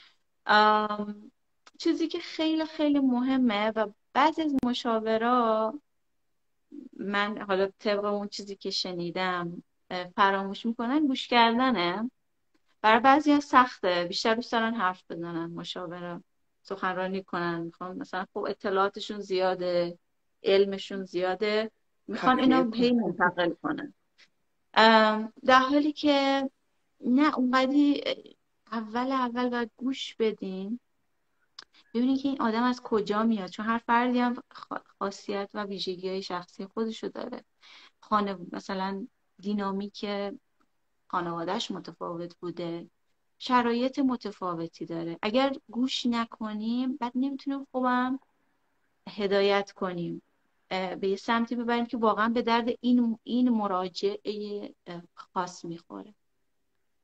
[SPEAKER 2] چیزی که خیلی خیلی مهمه و بعضی از مشاورا، من حالا طبق اون چیزی که شنیدم فراموش میکنن گوش کردنه. برای بعضی ها سخته، بیشتر دوست دارن حرف بزنن، مشاوره سخنرانی کنن، میخوان مثلا خب اطلاعاتشون زیاده، علمشون زیاده، میخوان
[SPEAKER 1] تخلیه
[SPEAKER 2] اینو هی
[SPEAKER 1] کن.
[SPEAKER 2] منتقل کنن، در حالی که نه، اونقدی اول باید گوش بدین، ببینید که این آدم از کجا میاد، چون هر فردی هم خاصیت و ویژگی‌های شخصی خودشو داره. مثلا دینامیک خانوادهش متفاوت بوده، شرایط متفاوتی داره. اگر گوش نکنیم بعد نمیتونیم خوبم هدایت کنیم، به یه سمتی ببریم که واقعا به درد این مراجعه خاص میخوره.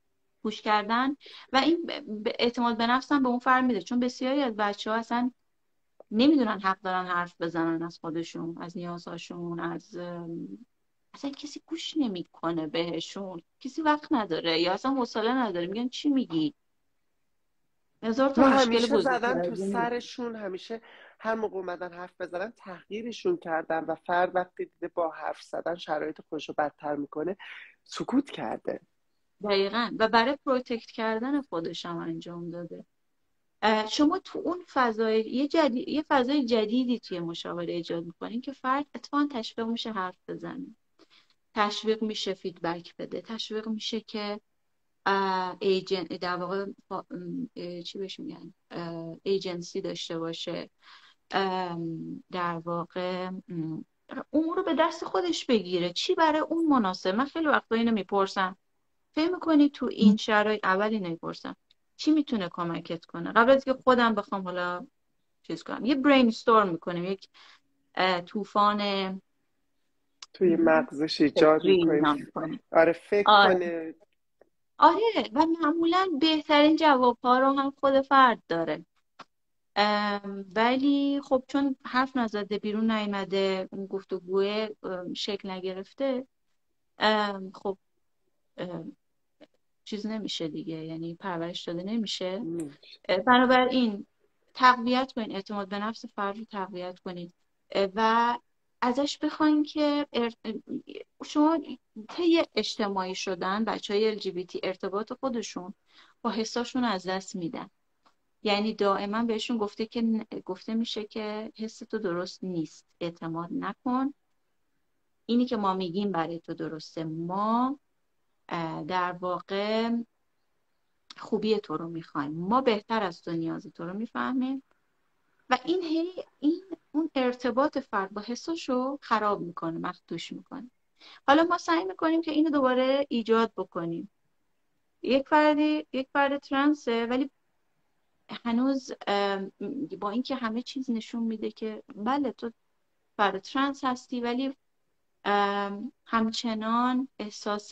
[SPEAKER 2] پوش کردن و این اعتماد به نفس هم به اون فرق میده، چون بسیاری از بچه‌ها اصلا نمیدونن حق دارن حرف بزنن از خودشون، از نیازهاشون، اصلا کسی گوش نمیکنه بهشون، کسی وقت نداره یا اصلا حوصله نداره، میگن چی میگی؟ هزار تا
[SPEAKER 1] و
[SPEAKER 2] مشکل
[SPEAKER 1] همیشه
[SPEAKER 2] بزرگتر
[SPEAKER 1] زدن
[SPEAKER 2] از
[SPEAKER 1] تو
[SPEAKER 2] این.
[SPEAKER 1] سرشون، همیشه هر موقع اومدن حرف بزنن تحقیرشون کردن و فرد وقتی دیده با حرف زدن شرایط خودشو بدتر میکنه سکوت کرده.
[SPEAKER 2] دقیقاً، و برای پروتکت کردن خودش هم انجام داده. شما تو اون فضای یه فضای جدیدی توی مشاوره ایجاد میکنین که فرد اتفاقا تشویق میشه حرف بزنه، تشویق میشه فیدبک بده، تشویق میشه که در واقع چی بهش میگن، ایجنسی داشته باشه، در واقع امور رو به دست خودش بگیره، چی برای اون مناسب. من خیلی وقتا اینو میپرسم، فکر میکنی تو این شرایط، اولی نمیپرسم چی میتونه کمکت کنه قبل از که خودم بخوام حالا چیز کنم، یه برین استورم میکنیم، یک طوفان
[SPEAKER 1] توی مغزش ایجاد
[SPEAKER 2] فکری
[SPEAKER 1] میکنیم.
[SPEAKER 2] اینا میکنیم.
[SPEAKER 1] آره فکر
[SPEAKER 2] آره.
[SPEAKER 1] کنه.
[SPEAKER 2] آره، و معمولا بهترین جوابها رو هم خود فرد داره. ولی خب چون حرف نزده، بیرون نیامده، اون گفتگوه شکل نگرفته، خب چیز نمیشه دیگه، یعنی پرورش داده نمیشه. بنابراین تقویت کنید، اعتماد به نفس فرد رو تقویت کنید و ازش بخواین که شما طی اجتماعی شدن، بچهای LGBT ارتباط خودشون با حساشون از دست میدن. یعنی دائما بهشون گفته میشه که حس تو درست نیست، اعتماد نکن، اینی که ما میگیم برای تو درسته، ما در واقع خوبی تو رو میخوایم، ما بهتر از تو نیاز تو رو میفهمیم و این اون ارتباط فرد با حساشو خراب میکنه، مخدوش میکنه. حالا ما سعی میکنیم که اینو دوباره ایجاد بکنیم. یک فرد ترنسه ولی هنوز با اینکه همه چیز نشون میده که بله تو فرد ترنس هستی، ولی همچنان احساس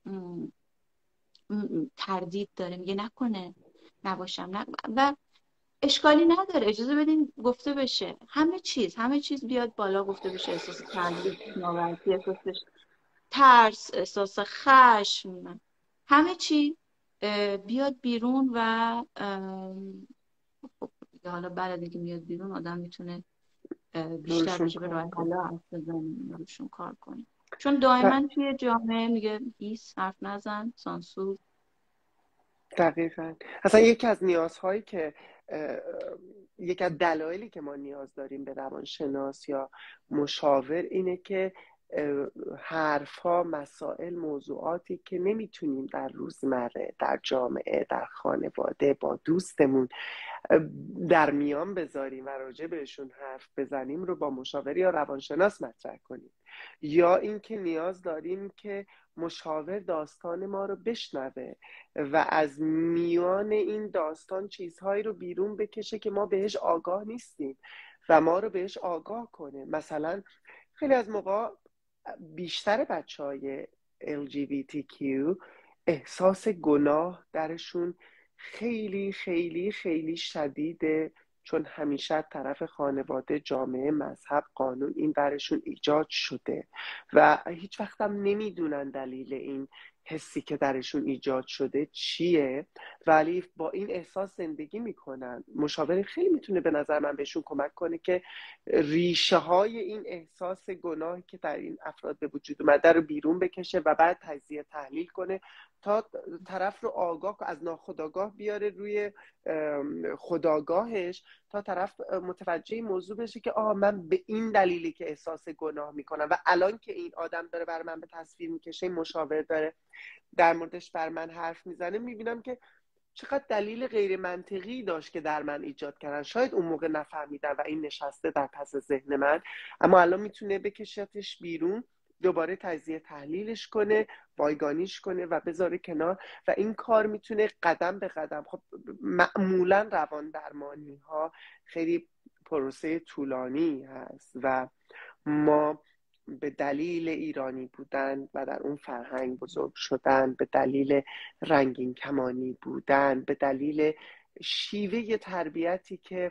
[SPEAKER 2] تردید داره، میگه نکنه نباشم و اشکالی نداره، اجازه بدین گفته بشه، همه چیز بیاد بالا گفته بشه، احساس تردید، ناراحتی، احساس ترس، احساس خشم، همه چی بیاد بیرون و خب دیگه حالا بعد دیگه میاد بیرون آدم میتونه بیشتر
[SPEAKER 1] روشون
[SPEAKER 2] راجع به
[SPEAKER 1] کار
[SPEAKER 2] راه
[SPEAKER 1] کنه.
[SPEAKER 2] حل حرف بزنیم، روشون کار کنیم. چون دائما توی جامعه میگه ایست، حرف نزن، سانسور.
[SPEAKER 1] دقیقا. اصلا یکی از نیازهایی که یکی از دلایلی که ما نیاز داریم به روانشناس یا مشاور اینه که حرفها، مسائل، موضوعاتی که نمیتونیم در روزمره، در جامعه، در خانواده، با دوستمون در میان بذاریم و راجع بهشون حرف بزنیم رو با مشاور یا روانشناس مطرح کنیم، یا اینکه نیاز داریم که مشاور داستان ما رو بشنوه و از میان این داستان چیزهایی رو بیرون بکشه که ما بهش آگاه نیستیم و ما رو بهش آگاه کنه. مثلا خیلی از موقع بیشتر بچهای LGBTQ احساس گناه درشون خیلی خیلی خیلی شدیده، چون همیشه طرف خانواده، جامعه، مذهب، قانون این برشون ایجاد شده و هیچ وقت هم نمیدونن دلیل این حسی که درشون ایجاد شده چیه، ولی با این احساس زندگی میکنن. مشاور خیلی میتونه به نظر من بهشون کمک کنه که ریشه های این احساس گناهی که در این افراد به وجود اومده رو بیرون بکشه و بعد تجزیه تحلیل کنه تا طرف رو آگاه، از ناخودآگاه بیاره روی خودآگاهش، تا طرف متوجه این موضوع بشه که من به این دلیلی که احساس گناه میکنم و الان که این آدم داره بر من به تصویر میکشه، این مشاور داره در موردش بر من حرف میزنه، میبینم که چقدر دلیل غیر منطقی داشت که در من ایجاد کردن. شاید اون موقع نفهمیدم و این نشسته در پس ذهن من، اما الان میتونه بکشتش بیرون، دوباره تجزیه تحلیلش کنه، بایگانیش کنه و بذاره کنار و این کار میتونه قدم به قدم. خب معمولا روان درمانی ها خیلی پروسه طولانی هست و ما به دلیل ایرانی بودن و در اون فرهنگ بزرگ شدن، به دلیل رنگین کمانی بودن، به دلیل شیوه تربیتی که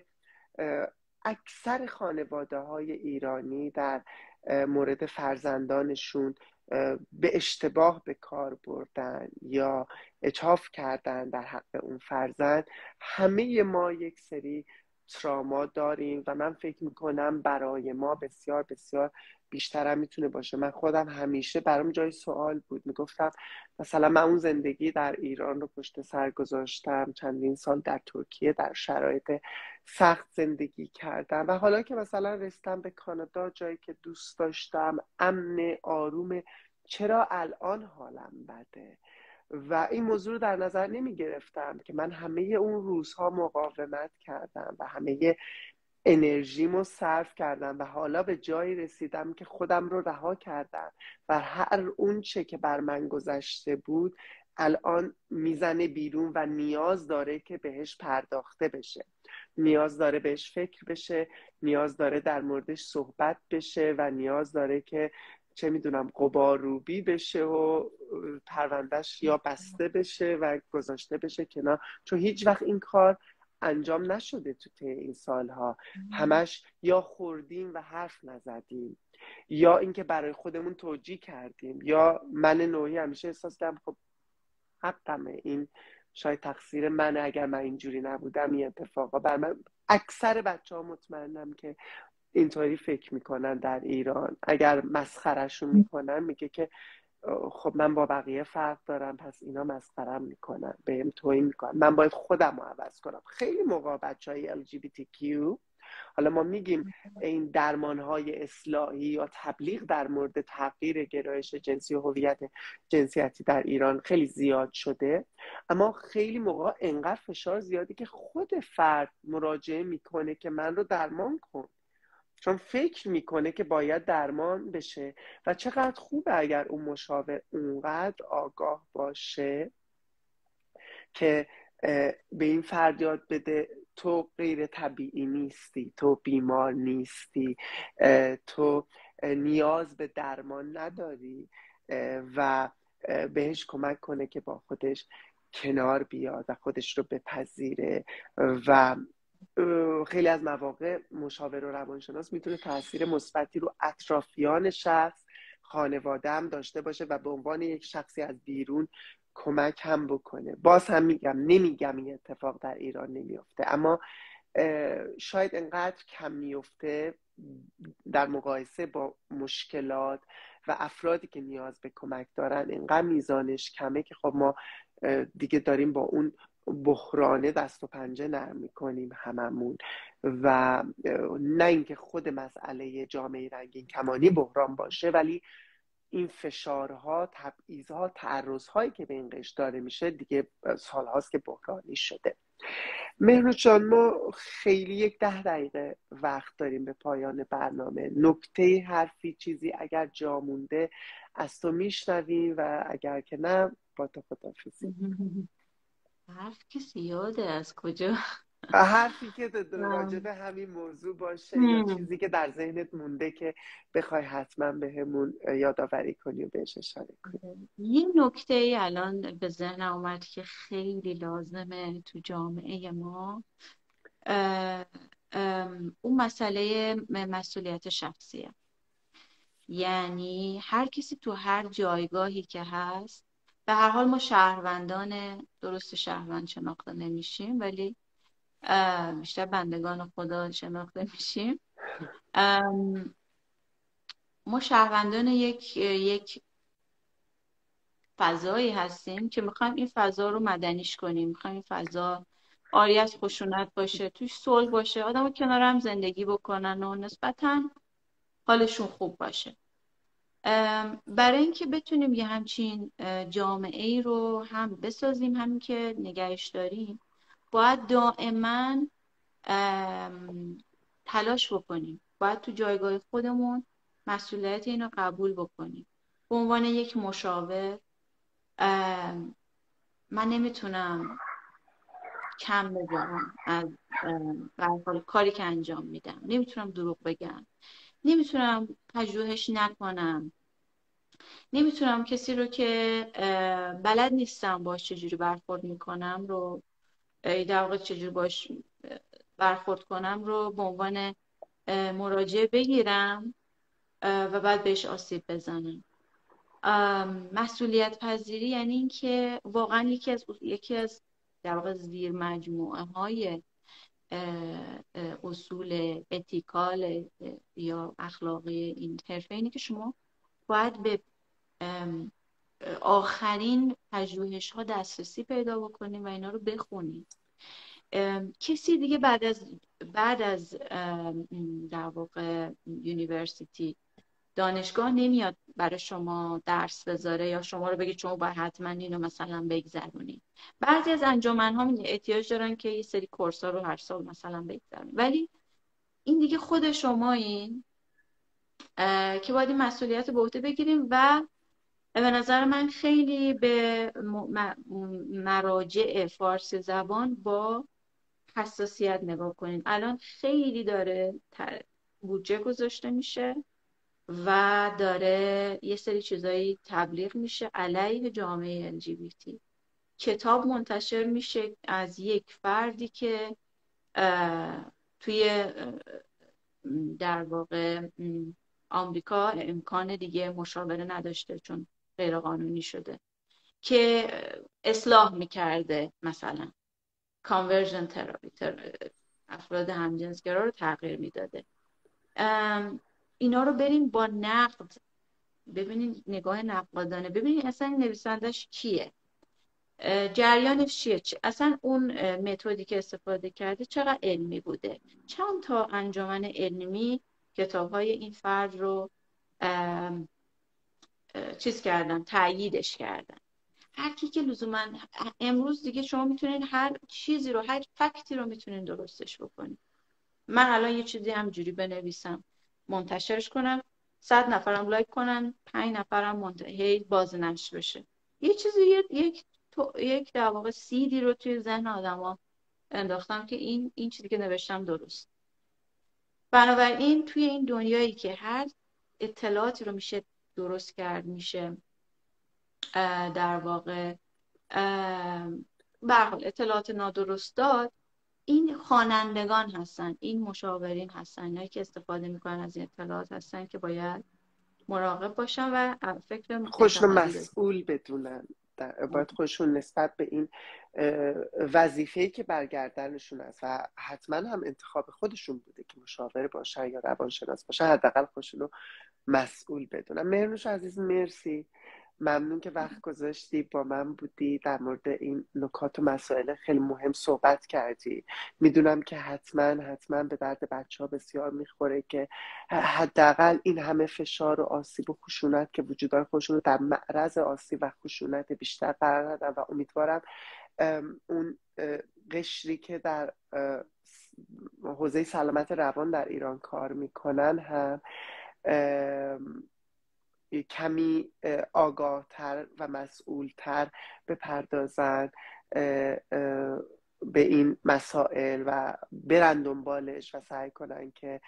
[SPEAKER 1] اکثر خانواده های ایرانی در مورد فرزندانشون به اشتباه به کار بردن یا اتعاف کردن در حق اون فرزند، همه ما یک سری تراما داریم و من فکر میکنم برای ما بسیار بسیار بیشتر هم میتونه باشه. من خودم همیشه برام جای سوال بود، میگفتم مثلا من اون زندگی در ایران رو پشت سر گذاشتم، چندین سال در ترکیه در شرایط سخت زندگی کردم و حالا که مثلا رسیدم به کانادا، جایی که دوست داشتم، امن، آروم، چرا الان حالم بده؟ و این موضوع رو در نظر نمی گرفتم که من همه اون روزها مقاومت کردم و همه انرژیمو صرف کردم و حالا به جایی رسیدم که خودم رو رها کردم و هر اون چه که بر من گذشته بود الان میزنه بیرون و نیاز داره که بهش پرداخته بشه، نیاز داره بهش فکر بشه، نیاز داره در موردش صحبت بشه و نیاز داره که چه میدونم غبارروبی بشه و پروندهش یا بسته بشه و گذاشته بشه کنار، چون هیچ وقت این کار انجام نشده تو طی این سالها. همش یا خوردیم و حرف نزدیم یا اینکه برای خودمون توجیه کردیم، یا من نوعی همیشه احساس کردم خب حقمه، این شاید تقصیر منه، اگر من اینجوری نبودم این اتفاقا بر من. اکثر بچه‌ها مطمئنم که اینطوری فکر میکنن در ایران، اگر مسخرهشون میکنن میگه که خب من با بقیه فرق دارم پس اینا مسخرم میکنن، بهم توهین میکنن، من باید خودم رو عوض کنم. خیلی موقع بچهای LGBTQ، حالا ما میگیم این درمانهای اصلاحی یا تبلیغ در مورد تغییر گرایش جنسی و هویت جنسیتی در ایران خیلی زیاد شده، اما خیلی موقع انقدر فشار زیادی که خود فرد مراجعه میکنه که من رو درمان کن، چون فکر میکنه که باید درمان بشه. و چقدر خوبه اگر اون مشاور اونقدر آگاه باشه که به این فرد یاد بده تو غیر طبیعی نیستی، تو بیمار نیستی، تو نیاز به درمان نداری و بهش کمک کنه که با خودش کنار بیاد و خودش رو بپذیره. و خیلی از مواقع مشاور و روانشناس میتونه تاثیر مثبتی رو اطرافیان شخص، خانواده هم داشته باشه و به عنوان یک شخصی از بیرون کمک هم بکنه. باز هم نمیگم این اتفاق در ایران نمیفته، اما شاید انقدر کم میفته در مقایسه با مشکلات و افرادی که نیاز به کمک دارن، انقدر میزانش کمه که خب ما دیگه داریم با اون بحرانه دست و پنجه نرم میکنیم هممون. و نه اینکه خود مسئله جامعه رنگین کمانی بحران باشه، ولی این فشارها، تبعیضها، تعرضهایی که به این قشر داره میشه دیگه سالهاست که بحرانی شده. مهنوش جان، ما خیلی یک 10 دقیقه وقت داریم به پایان برنامه. نکته، حرفی، چیزی اگر جا مونده از تو میشنویم و اگر که نه با تو خداحافظی.
[SPEAKER 2] حرف که زیاده، از کجا؟
[SPEAKER 1] حرفی که راجع به همین موضوع باشه یا
[SPEAKER 2] هم.
[SPEAKER 1] چیزی که در ذهنت مونده که بخوای حتما بهمون یادآوری کنی و بهش اشاره کنی.
[SPEAKER 2] یه نکته ای الان به ذهنم اومد که خیلی لازمه تو جامعه ما، اون مسئله مسئولیت شخصیه. یعنی هر کسی تو هر جایگاهی که هست، به هر حال ما شهروندان، درست شهروند شناخته نمیشیم ولی بیشتر بندگان خدا شناخته میشیم. ما شهروندان یک فضایی هستیم که میخوایم این فضا رو مدنیش کنیم، میخوایم این فضا آری از خشونت باشه، توش صلح باشه، آدم کنار هم زندگی بکنن و نسبتاً حالشون خوب باشه. برای اینکه بتونیم یه همچین جامعه ای رو هم بسازیم، همین که نگهش داریم، باید دائما تلاش بکنیم، باید تو جایگاه خودمون مسئولیت اینو قبول بکنیم. به عنوان یک مشاور من نمیتونم کم بذارم از به هر حال کاری که انجام میدم، نمیتونم دروغ بگم، نمیتونم پژوهش نکنم، نمیتونم کسی رو که بلد نیستم باش چجوری برخورد میکنم رو، در واقع چجوری باش برخورد کنم رو به عنوان مراجعه بگیرم و بعد بهش آسیب بزنم. مسئولیت پذیری یعنی این که واقعا یکی از در واقع زیر مجموعه های اصول اتیکال یا اخلاقی این حرفه اینه که شما باید به آخرین پژوهش ها دسترسی پیدا بکنید و اینا رو بخونید. کسی دیگه بعد از در واقع یونیورسیتی، دانشگاه نمیاد برای شما درس بذاره یا شما رو بگید شما باید حتما اینو مثلا بگذرونید. بعضی از انجمن‌ها احتیاج دارن که یه سری کورس‌ها رو هر سال مثلا بگذرونید، ولی این دیگه خود شمایین که باید این مسئولیت به عهده بگیریم و به نظر من خیلی به مراجع فارسی زبان با حساسیت نگاه کنین. الان خیلی داره بودجه گذاشته میشه و داره یه سری چیزایی تبلیغ میشه علیه جامعه LGBT. کتاب منتشر میشه از یک فردی که توی در واقع آمریکا امکان دیگه مشاوره نداشته چون غیر قانونی شده، که اصلاح میکرده، مثلا کانورژن تراپی، افراد همجنسگرا رو تغییر میداده. اینا رو برین با نقد ببینین، نگاه نقادانه ببینین اصلا نویسندش کیه، جریانش چیه، اصلا اون متدی که استفاده کرده چقدر علمی بوده. چند تا انجمن علمی کتاب‌های این فرد رو چیز کردن، تأییدش کردن. هر کی که لزوما امروز دیگه شما میتونین هر چیزی رو، هر فکتی رو میتونین درستش بکنین. من الان یه چیزی همجوری بنویسم منتشرش کنم، 100 نفرم لایک کنن، 5 نفرم هی بازنشر بشه، یه چیزی یک در واقع سیدی رو توی ذهن آدما انداختم که این چیزی که نوشتم درست. بنابراین توی این دنیایی که هر اطلاعاتی رو میشه درست کرد، میشه در واقع به هر حال اطلاعات نادرست داد، این خوانندگان هستن، این مشاورین هستن، اینایی که استفاده میکنن از این اطلاعات هستن که باید مراقب باشن و فکر
[SPEAKER 1] خودشون
[SPEAKER 2] اعتقادی داشتن.
[SPEAKER 1] مسئول بدونن، باید خودشون نسبت به این وظیفه‌ای که برگردنشون است و حتما هم انتخاب خودشون بوده که مشاور باشن یا روانشناس باشن، حداقل خودشون رو مسئول بدونن. مهرنوش عزیز مرسی، ممنون که وقت گذاشتی با من بودی، در مورد این نکات و مسائل خیلی مهم صحبت کردی. میدونم که حتما به درد بچه ها بسیار میخوره که حداقل این همه فشار و آسیب و خشونت که وجود داره خودشون رو در معرض آسیب و خشونت بیشتر قرار ندن و امیدوارم اون قشری که در حوزه سلامت روان در ایران کار میکنن هم کمی آگاهتر و مسئولتر بپردازن به این مسائل و برن دنبالش و سعی کنن که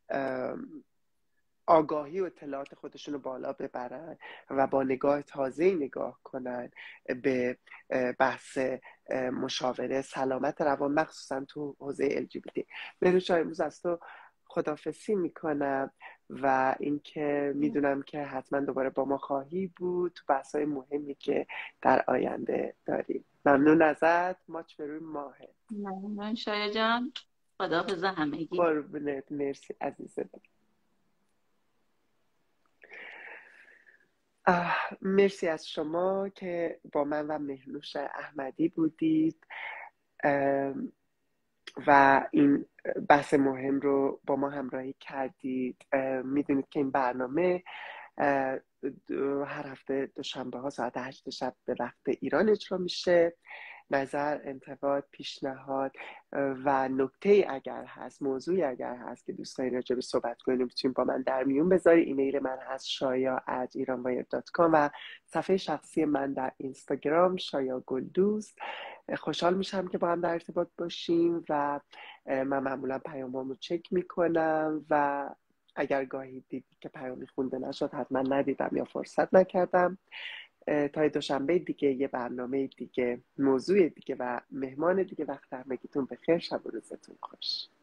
[SPEAKER 1] آگاهی و اطلاعات خودشون رو بالا ببرن و با نگاه تازه‌ای نگاه کنن به بحث مشاوره سلامت روان، مخصوصا تو حوزه LGBT. مهرنوش امروز از تو خداحافظی میکنم و اینکه میدونم که حتما دوباره با ما خواهی بود تو بحث‌های مهمی که در آینده داریم. ممنون ازت، ماچ به روی ماهه.
[SPEAKER 2] ممنون شایع جان، خداحافظ همگی.
[SPEAKER 1] قربونت، مرسی عزیزم. مرسی از شما که با من و مهرنوش احمدی بودید و این بحث مهم رو با ما همراهی کردید. میدونید که این برنامه هر هفته دوشنبه ها ساعت 8 شب به وقت ایران اجرا میشه. نظر، انتقاد، پیشنهاد و نکته اگر هست، موضوعی اگر هست که دوست دارید راجع به صحبت کنید، میتونید با من در میون بذاری. ایمیل من هست shaya@iranwire.com و صفحه شخصی من در اینستاگرام شایا گلدوست. خوشحال میشم که با هم در ارتباط باشیم و من معمولا پیامامو چک میکنم و اگر گاهی دیدی که پیامی خونده نشد حتما ندیدم یا فرصت نکردم. تا دوشنبه دیگه یه برنامه دیگه، موضوع دیگه و مهمان دیگه، وقت همگیتون بخیر، شب و روزتون خوش.